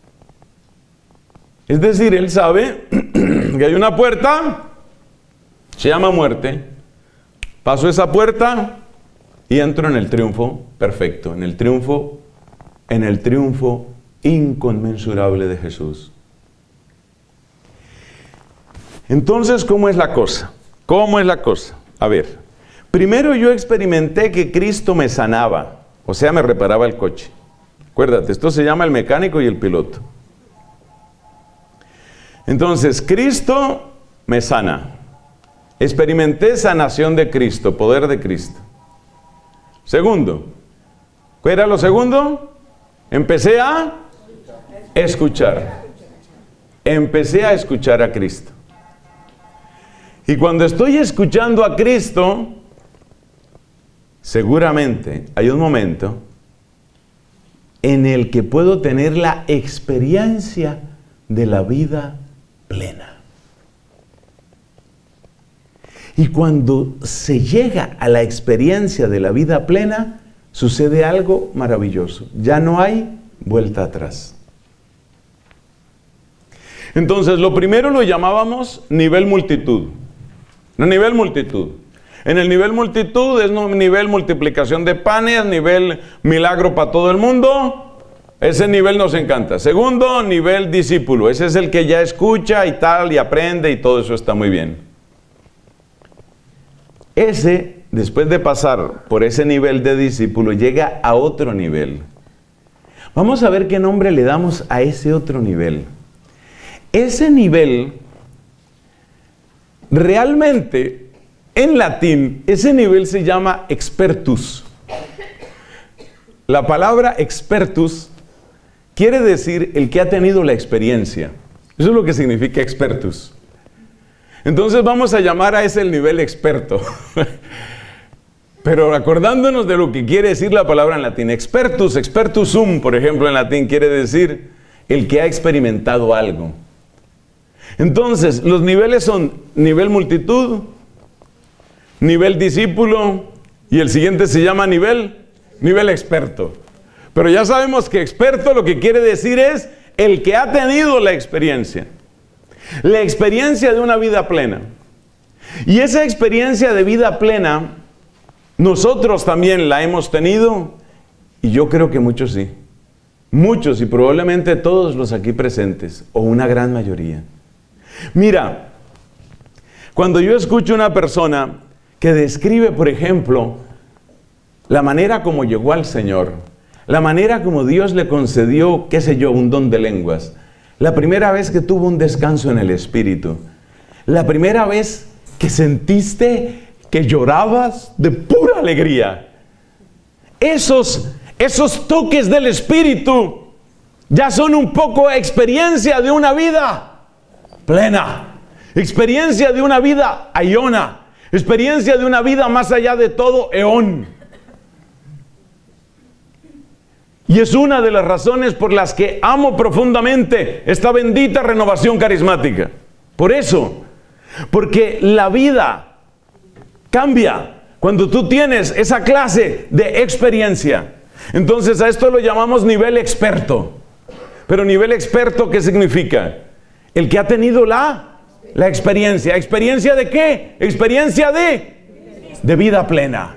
Es decir, él sabe que hay una puerta, se llama muerte. Paso esa puerta y entro en el triunfo perfecto, en el triunfo, en el triunfo inconmensurable de Jesús. Entonces, ¿cómo es la cosa? ¿Cómo es la cosa? A ver, primero yo experimenté que Cristo me sanaba, o sea, me reparaba el coche. Acuérdate, esto se llama el mecánico y el piloto. Entonces, Cristo me sana. Experimenté sanación de Cristo, poder de Cristo. Segundo, ¿qué era lo segundo? Empecé a escuchar. Empecé a escuchar a Cristo. Y cuando estoy escuchando a Cristo, seguramente hay un momento en el que puedo tener la experiencia de la vida plena. Y cuando se llega a la experiencia de la vida plena, sucede algo maravilloso. Ya no hay vuelta atrás. Entonces, lo primero lo llamábamos nivel multitud. No, nivel multitud. En el nivel multitud es nivel multiplicación de panes, nivel milagro para todo el mundo. Ese nivel nos encanta. Segundo, nivel discípulo. Ese es el que ya escucha y tal, y aprende, y todo eso está muy bien. Ese, después de pasar por ese nivel de discípulo, llega a otro nivel. Vamos a ver qué nombre le damos a ese otro nivel. Ese nivel realmente, en latín, ese nivel se llama expertus. La palabra expertus quiere decir el que ha tenido la experiencia. Eso es lo que significa expertus. Entonces vamos a llamar a ese el nivel experto. Pero acordándonos de lo que quiere decir la palabra en latín. Expertus, expertus sum, por ejemplo, en latín quiere decir el que ha experimentado algo. Entonces, los niveles son nivel multitud, nivel discípulo, y el siguiente se llama nivel, nivel experto. Pero ya sabemos que experto lo que quiere decir es el que ha tenido la experiencia. La experiencia de una vida plena. Y esa experiencia de vida plena, nosotros también la hemos tenido, y yo creo que muchos sí. Muchos y probablemente todos los aquí presentes, o una gran mayoría. Mira, cuando yo escucho a una persona que describe, por ejemplo, la manera como llegó al Señor, la manera como Dios le concedió, qué sé yo, un don de lenguas, la primera vez que tuvo un descanso en el Espíritu, la primera vez que sentiste que llorabas de pura alegría, esos, esos toques del Espíritu ya son un poco experiencia de una vida plena, experiencia de una vida aiona, experiencia de una vida más allá de todo eón. Y es una de las razones por las que amo profundamente esta bendita renovación carismática. Por eso, porque la vida cambia cuando tú tienes esa clase de experiencia. Entonces a esto lo llamamos nivel experto. Pero nivel experto, ¿qué significa? El que ha tenido la, la experiencia. ¿Experiencia de qué? Experiencia de, de vida plena.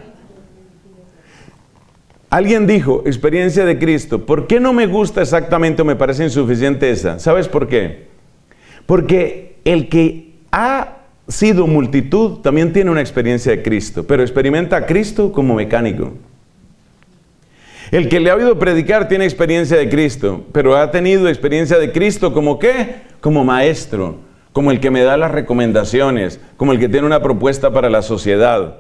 Alguien dijo, experiencia de Cristo. ¿Por qué no me gusta exactamente o me parece insuficiente esa? ¿Sabes por qué? Porque el que ha sido multitud también tiene una experiencia de Cristo, pero experimenta a Cristo como mecánico. El que le ha oído predicar tiene experiencia de Cristo, pero ha tenido experiencia de Cristo como ¿qué? Como maestro, como el que me da las recomendaciones, como el que tiene una propuesta para la sociedad.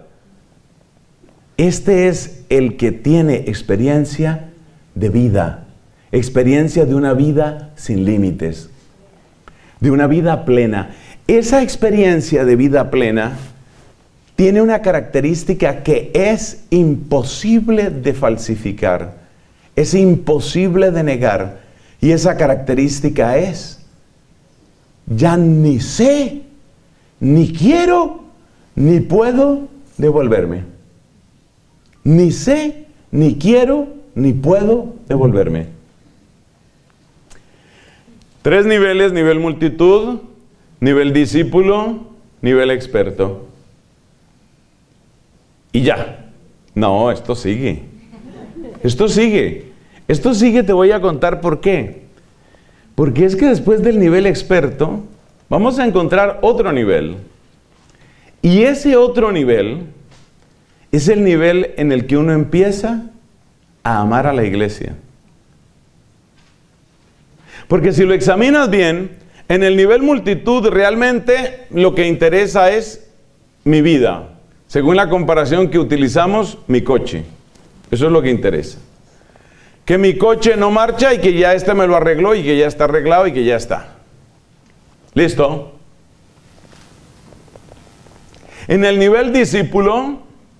Este es el que tiene experiencia de vida, experiencia de una vida sin límites, de una vida plena. Esa experiencia de vida plena tiene una característica que es imposible de falsificar, es imposible de negar, y esa característica es: ya ni sé, ni quiero, ni puedo devolverme. Ni sé, ni quiero, ni puedo devolverme. Tres niveles: nivel multitud, nivel discípulo, nivel experto. Y ya. No, esto sigue. Esto sigue. Esto sigue, te voy a contar por qué. Porque es que después del nivel experto, vamos a encontrar otro nivel. Y ese otro nivel es el nivel en el que uno empieza a amar a la iglesia. Porque si lo examinas bien, en el nivel multitud realmente lo que interesa es mi vida. Según la comparación que utilizamos, mi coche. Eso es lo que interesa. Que mi coche no marcha y que ya este me lo arregló y que ya está arreglado y que ya está. ¿Listo? En el nivel discípulo,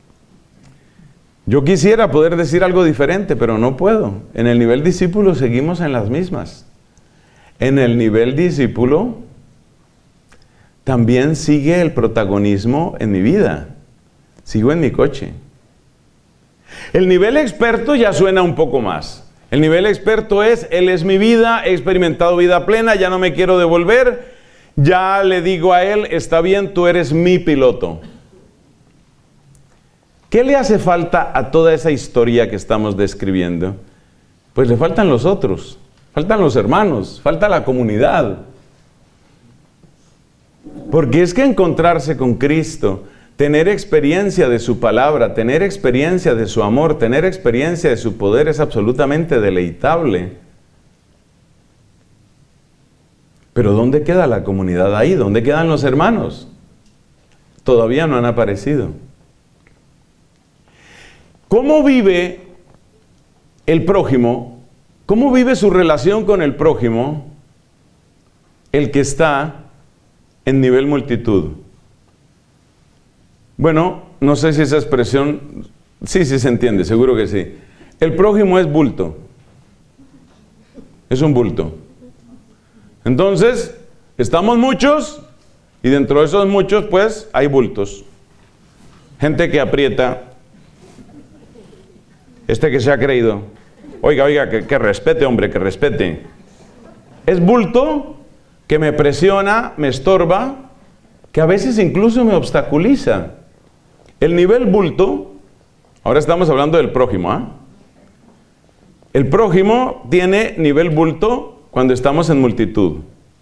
yo quisiera poder decir algo diferente, pero no puedo. En el nivel discípulo seguimos en las mismas. En el nivel discípulo también sigue el protagonismo en mi vida. Sigo en mi coche. El nivel experto ya suena un poco más. El nivel experto es, Él es mi vida, he experimentado vida plena, ya no me quiero devolver. Ya le digo a Él, está bien, tú eres mi piloto. ¿Qué le hace falta a toda esa historia que estamos describiendo? Pues le faltan los otros, faltan los hermanos, falta la comunidad. Porque es que encontrarse con Cristo, tener experiencia de su palabra, tener experiencia de su amor, tener experiencia de su poder es absolutamente deleitable. Pero ¿dónde queda la comunidad ahí? ¿Dónde quedan los hermanos? todavía no han aparecido. ¿Cómo vive el prójimo? ¿Cómo vive su relación con el prójimo el que está en nivel multitud? Bueno, no sé si esa expresión, sí, sí se entiende, seguro que sí. El prójimo es bulto. Es un bulto. Entonces, estamos muchos y dentro de esos muchos, pues, hay bultos. Gente que aprieta. Este que se ha creído. Oiga, oiga, que, que respete, hombre, que respete. Es bulto que me presiona, me estorba, que a veces incluso me obstaculiza. El nivel bulto, ahora estamos hablando del prójimo, ¿ah? ¿eh? El prójimo tiene nivel bulto cuando estamos en multitud.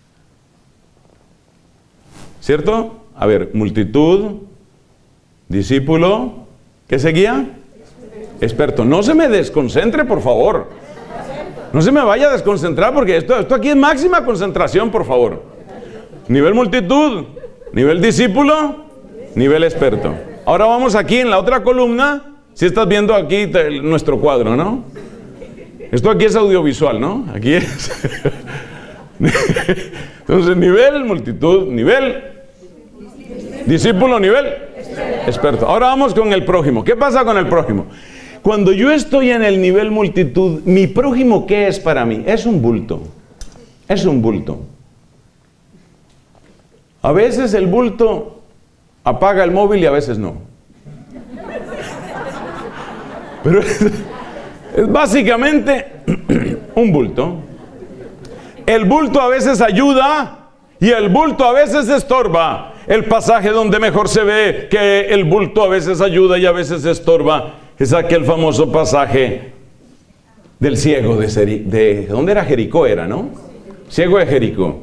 ¿Cierto? A ver, multitud, discípulo, ¿qué seguía? Experto. Experto. No se me desconcentre, por favor. No se me vaya a desconcentrar porque esto, esto aquí es máxima concentración, por favor. Nivel multitud, nivel discípulo, nivel experto. Ahora vamos aquí en la otra columna, si estás viendo aquí te, nuestro cuadro, ¿no? Esto aquí es audiovisual, ¿no? Aquí es. Entonces, nivel, multitud, nivel, discípulo, nivel, experto. Ahora vamos con el prójimo. ¿Qué pasa con el prójimo? Cuando yo estoy en el nivel multitud, ¿mi prójimo qué es para mí? Es un bulto. Es un bulto. A veces el bulto apaga el móvil y a veces no. Pero es, es básicamente un bulto. El bulto a veces ayuda y el bulto a veces estorba. El pasaje donde mejor se ve que el bulto a veces ayuda y a veces estorba es aquel famoso pasaje del ciego de, Seri de ¿dónde era? Jericó era, ¿no? Ciego de Jericó.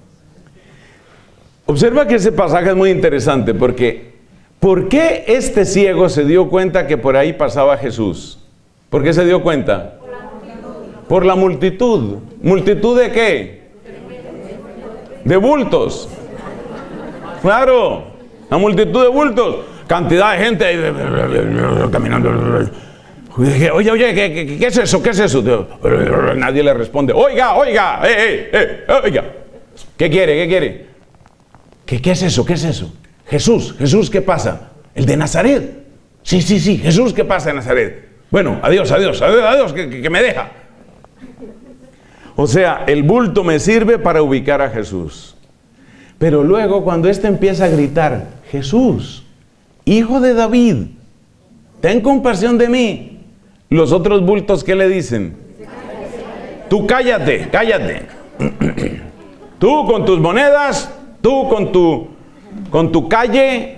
Observa que ese pasaje es muy interesante porque ¿por qué este ciego se dio cuenta que por ahí pasaba Jesús? ¿Por qué se dio cuenta? Por la multitud. Por la multitud. ¿Multitud de qué? De bultos. Claro, la multitud de bultos. Cantidad de gente ahí caminando. Oye, oye, ¿qué, qué, ¿qué es eso? ¿Qué es eso? Nadie le responde. Oiga, oiga, eh, eh, eh, oiga. ¿Qué quiere? ¿Qué quiere? ¿Qué, ¿Qué es eso? ¿Qué es eso? Jesús, Jesús, ¿qué pasa? ¿El de Nazaret? Sí, sí, sí, Jesús, ¿qué pasa en Nazaret? Bueno, adiós, adiós, adiós, adiós, que, que, que me deja. O sea, el bulto me sirve para ubicar a Jesús. Pero luego cuando éste empieza a gritar, Jesús, hijo de David, ten compasión de mí. Los otros bultos, ¿qué le dicen? Tú cállate, cállate. Tú con tus monedas, tú con tu, con tu calle,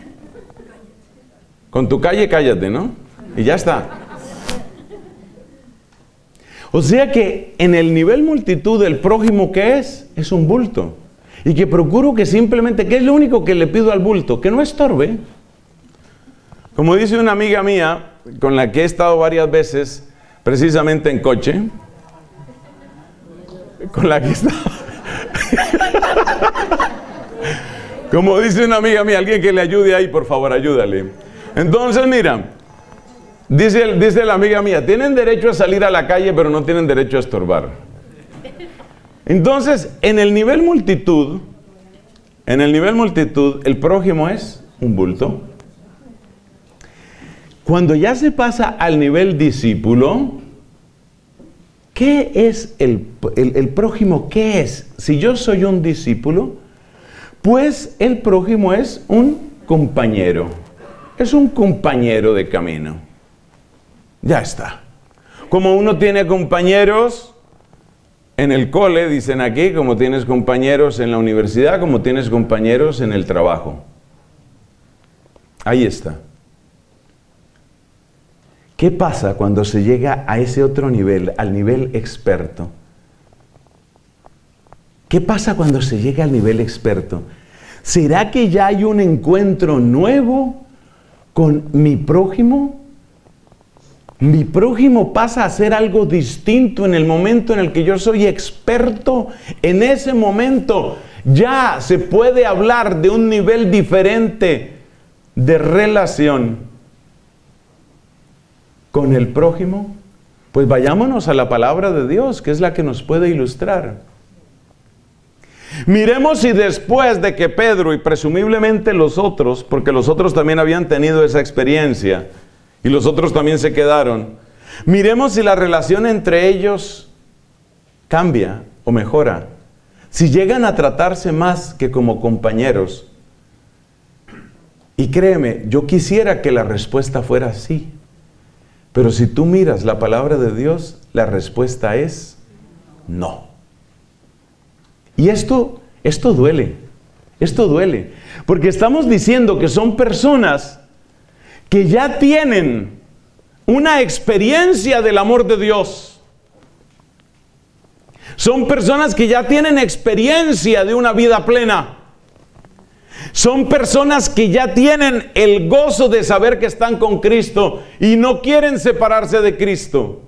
con tu calle cállate, ¿no? Y ya está. O sea que en el nivel multitud, el prójimo, ¿qué es? Es un bulto. Y que procuro que simplemente, ¿qué es lo único que le pido al bulto? Que no estorbe. Como dice una amiga mía, con la que he estado varias veces, precisamente en coche, con la que he estado... Como dice una amiga mía, alguien que le ayude ahí, por favor, ayúdale. Entonces, mira, dice, dice la amiga mía, tienen derecho a salir a la calle, pero no tienen derecho a estorbar. Entonces, en el nivel multitud, en el nivel multitud, el prójimo es un bulto. Cuando ya se pasa al nivel discípulo, ¿qué es el, el, el prójimo? ¿Qué es? Si yo soy un discípulo, pues el prójimo es un compañero. Es un compañero de camino. Ya está. Como uno tiene compañeros en el cole, dicen aquí, como tienes compañeros en la universidad, como tienes compañeros en el trabajo. Ahí está. ¿Qué pasa cuando se llega a ese otro nivel, al nivel experto? ¿Qué pasa cuando se llega al nivel experto? ¿Será que ya hay un encuentro nuevo con mi prójimo? Mi prójimo pasa a ser algo distinto en el momento en el que yo soy experto. En ese momento ya se puede hablar de un nivel diferente de relación con el prójimo, pues vayámonos a la palabra de Dios, que es la que nos puede ilustrar. Miremos si después de que Pedro y presumiblemente los otros, porque los otros también habían tenido esa experiencia y los otros también se quedaron, miremos si la relación entre ellos cambia o mejora, si llegan a tratarse más que como compañeros. Y créeme, yo quisiera que la respuesta fuera sí, pero si tú miras la palabra de Dios, la respuesta es no. Y esto, esto duele, esto duele, porque estamos diciendo que son personas que ya tienen una experiencia del amor de Dios. Son personas que ya tienen experiencia de una vida plena. Son personas que ya tienen el gozo de saber que están con Cristo y no quieren separarse de Cristo.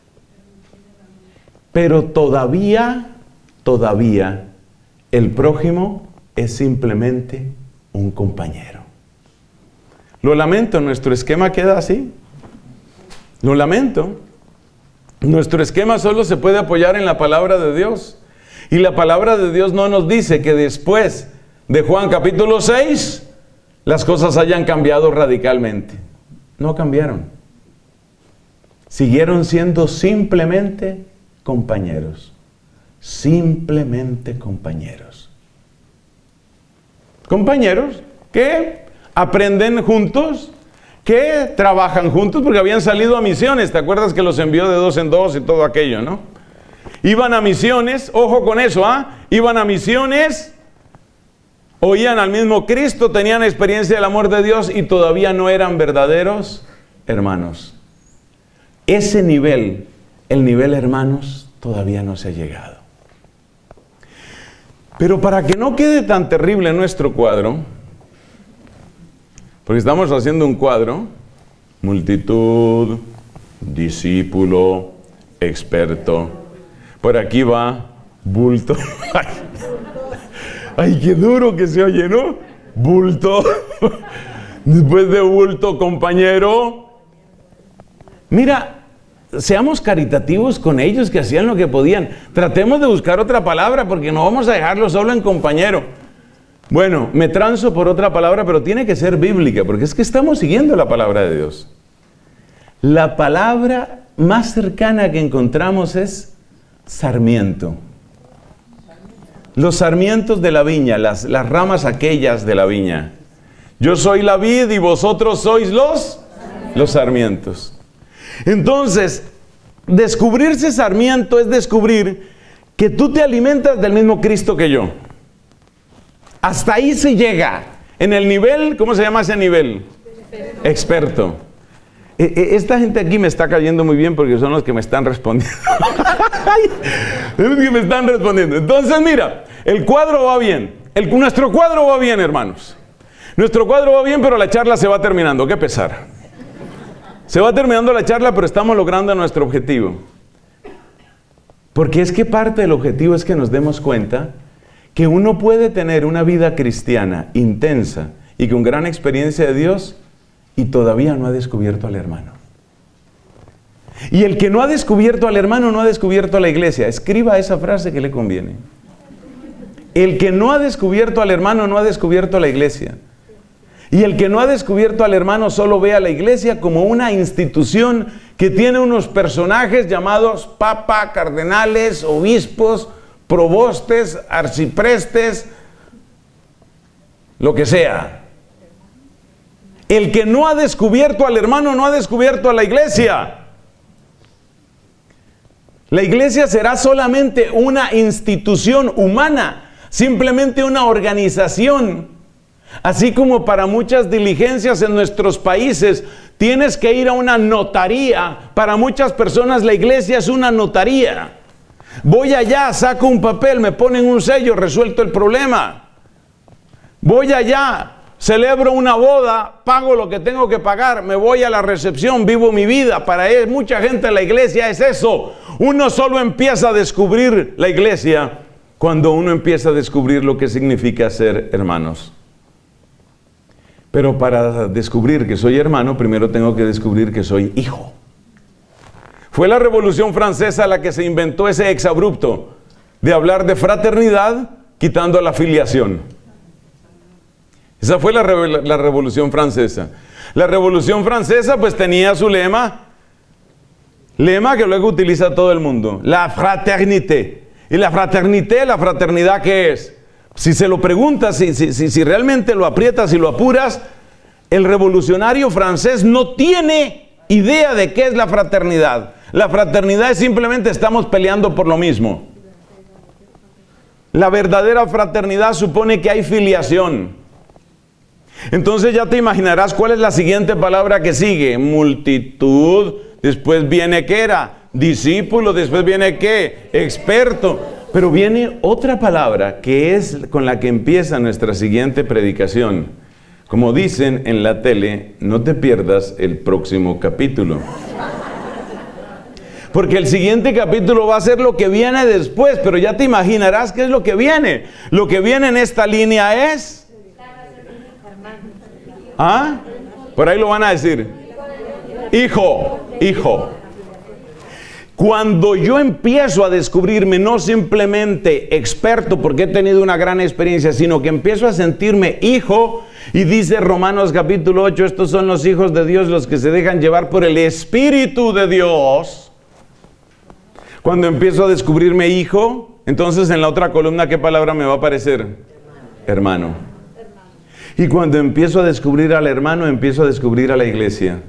Pero todavía, todavía, el prójimo es simplemente un compañero. Lo lamento, nuestro esquema queda así. Lo lamento. Nuestro esquema solo se puede apoyar en la palabra de Dios. Y la palabra de Dios no nos dice que después de Juan capítulo seis, las cosas hayan cambiado radicalmente. No cambiaron. Siguieron siendo simplemente compañeros. Simplemente compañeros. Compañeros que aprenden juntos, que trabajan juntos, porque habían salido a misiones. ¿Te acuerdas que los envió de dos en dos y todo aquello, no? Iban a misiones, ojo con eso, ¿ah? Iban a misiones, oían al mismo Cristo, tenían experiencia del amor de Dios y todavía no eran verdaderos hermanos. Ese nivel, el nivel hermanos, todavía no se ha llegado. Pero para que no quede tan terrible nuestro cuadro, porque estamos haciendo un cuadro, multitud, discípulo, experto. Por aquí va bulto. Ay, ay, qué duro que se oye, ¿no? Bulto. Después de bulto, compañero. Mira, seamos caritativos con ellos que hacían lo que podían. Tratemos de buscar otra palabra porque no vamos a dejarlo solo en compañero. Bueno, me transo por otra palabra, pero tiene que ser bíblica, porque es que estamos siguiendo la palabra de Dios. La palabra más cercana que encontramos es sarmiento. Los sarmientos de la viña, las, las ramas aquellas de la viña. Yo soy la vid y vosotros sois los, los sarmientos. Entonces, descubrirse sarmiento es descubrir que tú te alimentas del mismo Cristo que yo. Hasta ahí se llega. En el nivel, ¿cómo se llama ese nivel? Experto. Experto. Esta gente aquí me está cayendo muy bien porque son los que me están respondiendo. Los que me están respondiendo. Entonces, mira, el cuadro va bien. El, nuestro cuadro va bien, hermanos. Nuestro cuadro va bien, pero la charla se va terminando. Qué pesar. Se va terminando la charla, pero estamos logrando nuestro objetivo. Porque es que parte del objetivo es que nos demos cuenta que uno puede tener una vida cristiana intensa y con gran experiencia de Dios y todavía no ha descubierto al hermano. Y el que no ha descubierto al hermano no ha descubierto a la iglesia. Escriba esa frase que le conviene. El que no ha descubierto al hermano no ha descubierto a la iglesia. Y el que no ha descubierto al hermano solo ve a la iglesia como una institución que tiene unos personajes llamados papa, cardenales, obispos, probostes, arciprestes, lo que sea. El que no ha descubierto al hermano no ha descubierto a la iglesia. La iglesia será solamente una institución humana, simplemente una organización. Así como para muchas diligencias en nuestros países tienes que ir a una notaría, para muchas personas la iglesia es una notaría. Voy allá, saco un papel, me ponen un sello, resuelto el problema. Voy allá, celebro una boda, pago lo que tengo que pagar, me voy a la recepción, vivo mi vida. Para él, mucha gente en la iglesia es eso. Uno solo empieza a descubrir la iglesia cuando uno empieza a descubrir lo que significa ser hermanos. Pero para descubrir que soy hermano, primero tengo que descubrir que soy hijo. Fue la Revolución Francesa la que se inventó ese exabrupto de hablar de fraternidad quitando la filiación. Esa fue la, la Revolución Francesa. La Revolución Francesa pues tenía su lema, lema que luego utiliza todo el mundo, la fraternité. Y la fraternité, la fraternidad, ¿qué es? Si se lo preguntas, si, si, si, si realmente lo aprietas y lo apuras, el revolucionario francés no tiene idea de qué es la fraternidad. La fraternidad es simplemente estamos peleando por lo mismo. La verdadera fraternidad supone que hay filiación. Entonces ya te imaginarás cuál es la siguiente palabra que sigue. Multitud, después viene ¿qué era? Discípulo, después viene ¿qué? Experto. Pero viene otra palabra que es con la que empieza nuestra siguiente predicación. Como dicen en la tele, no te pierdas el próximo capítulo. Porque el siguiente capítulo va a ser lo que viene después, pero ya te imaginarás qué es lo que viene. Lo que viene en esta línea es... ¿Ah? Por ahí lo van a decir. Hijo, hijo. Cuando yo empiezo a descubrirme no simplemente experto porque he tenido una gran experiencia, sino que empiezo a sentirme hijo, y dice Romanos capítulo ocho, estos son los hijos de Dios, los que se dejan llevar por el Espíritu de Dios. Cuando empiezo a descubrirme hijo, entonces en la otra columna, ¿qué palabra me va a aparecer? Hermano. Y cuando empiezo a descubrir al hermano, empiezo a descubrir a la iglesia.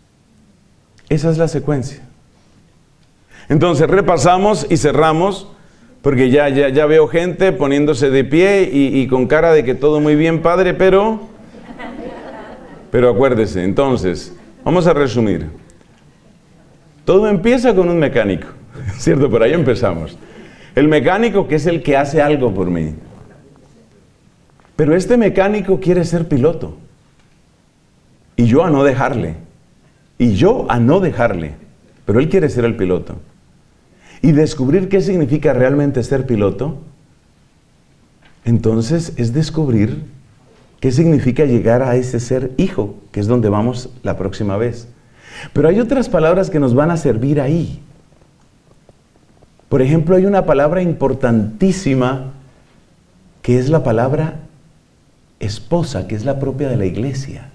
Esa es la secuencia. Entonces repasamos y cerramos, porque ya, ya, ya veo gente poniéndose de pie y, y con cara de que todo muy bien, padre, pero... Pero acuérdese, entonces, vamos a resumir. Todo empieza con un mecánico, ¿cierto? Por ahí empezamos. El mecánico que es el que hace algo por mí. Pero este mecánico quiere ser piloto. Y yo a no dejarle. Y yo a no dejarle. Pero él quiere ser el piloto. Y descubrir qué significa realmente ser piloto, entonces es descubrir qué significa llegar a ese ser hijo, que es donde vamos la próxima vez. Pero hay otras palabras que nos van a servir ahí. Por ejemplo, hay una palabra importantísima que es la palabra esposa, que es la propia de la iglesia.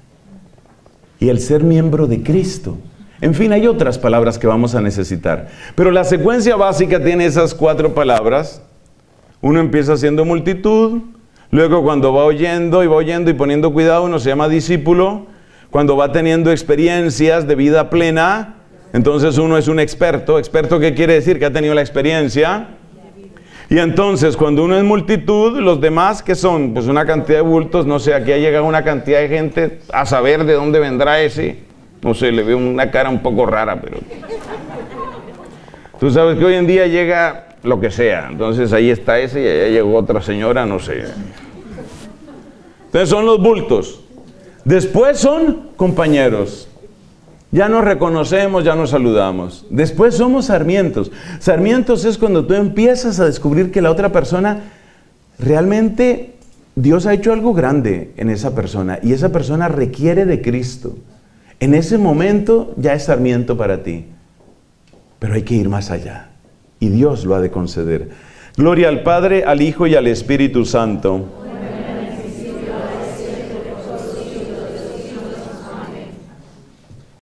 Y el ser miembro de Cristo. En fin, hay otras palabras que vamos a necesitar. Pero la secuencia básica tiene esas cuatro palabras. Uno empieza siendo multitud. Luego cuando va oyendo y va oyendo y poniendo cuidado, uno se llama discípulo. Cuando va teniendo experiencias de vida plena, entonces uno es un experto. ¿Experto qué quiere decir? Que ha tenido la experiencia. Y entonces cuando uno es multitud, los demás ¿qué son? Pues una cantidad de bultos. No sé, aquí ha llegado una cantidad de gente a saber de dónde vendrá ese. No sé, le veo una cara un poco rara, pero... Tú sabes que hoy en día llega lo que sea. Entonces ahí está ese y allá llegó otra señora, no sé. Entonces son los bultos. Después son compañeros. Ya nos reconocemos, ya nos saludamos. Después somos sarmientos. Sarmientos es cuando tú empiezas a descubrir que la otra persona realmente... Dios ha hecho algo grande en esa persona y esa persona requiere de Cristo. En ese momento ya es sarmiento para ti. Pero hay que ir más allá. Y Dios lo ha de conceder. Gloria al Padre, al Hijo y al Espíritu Santo.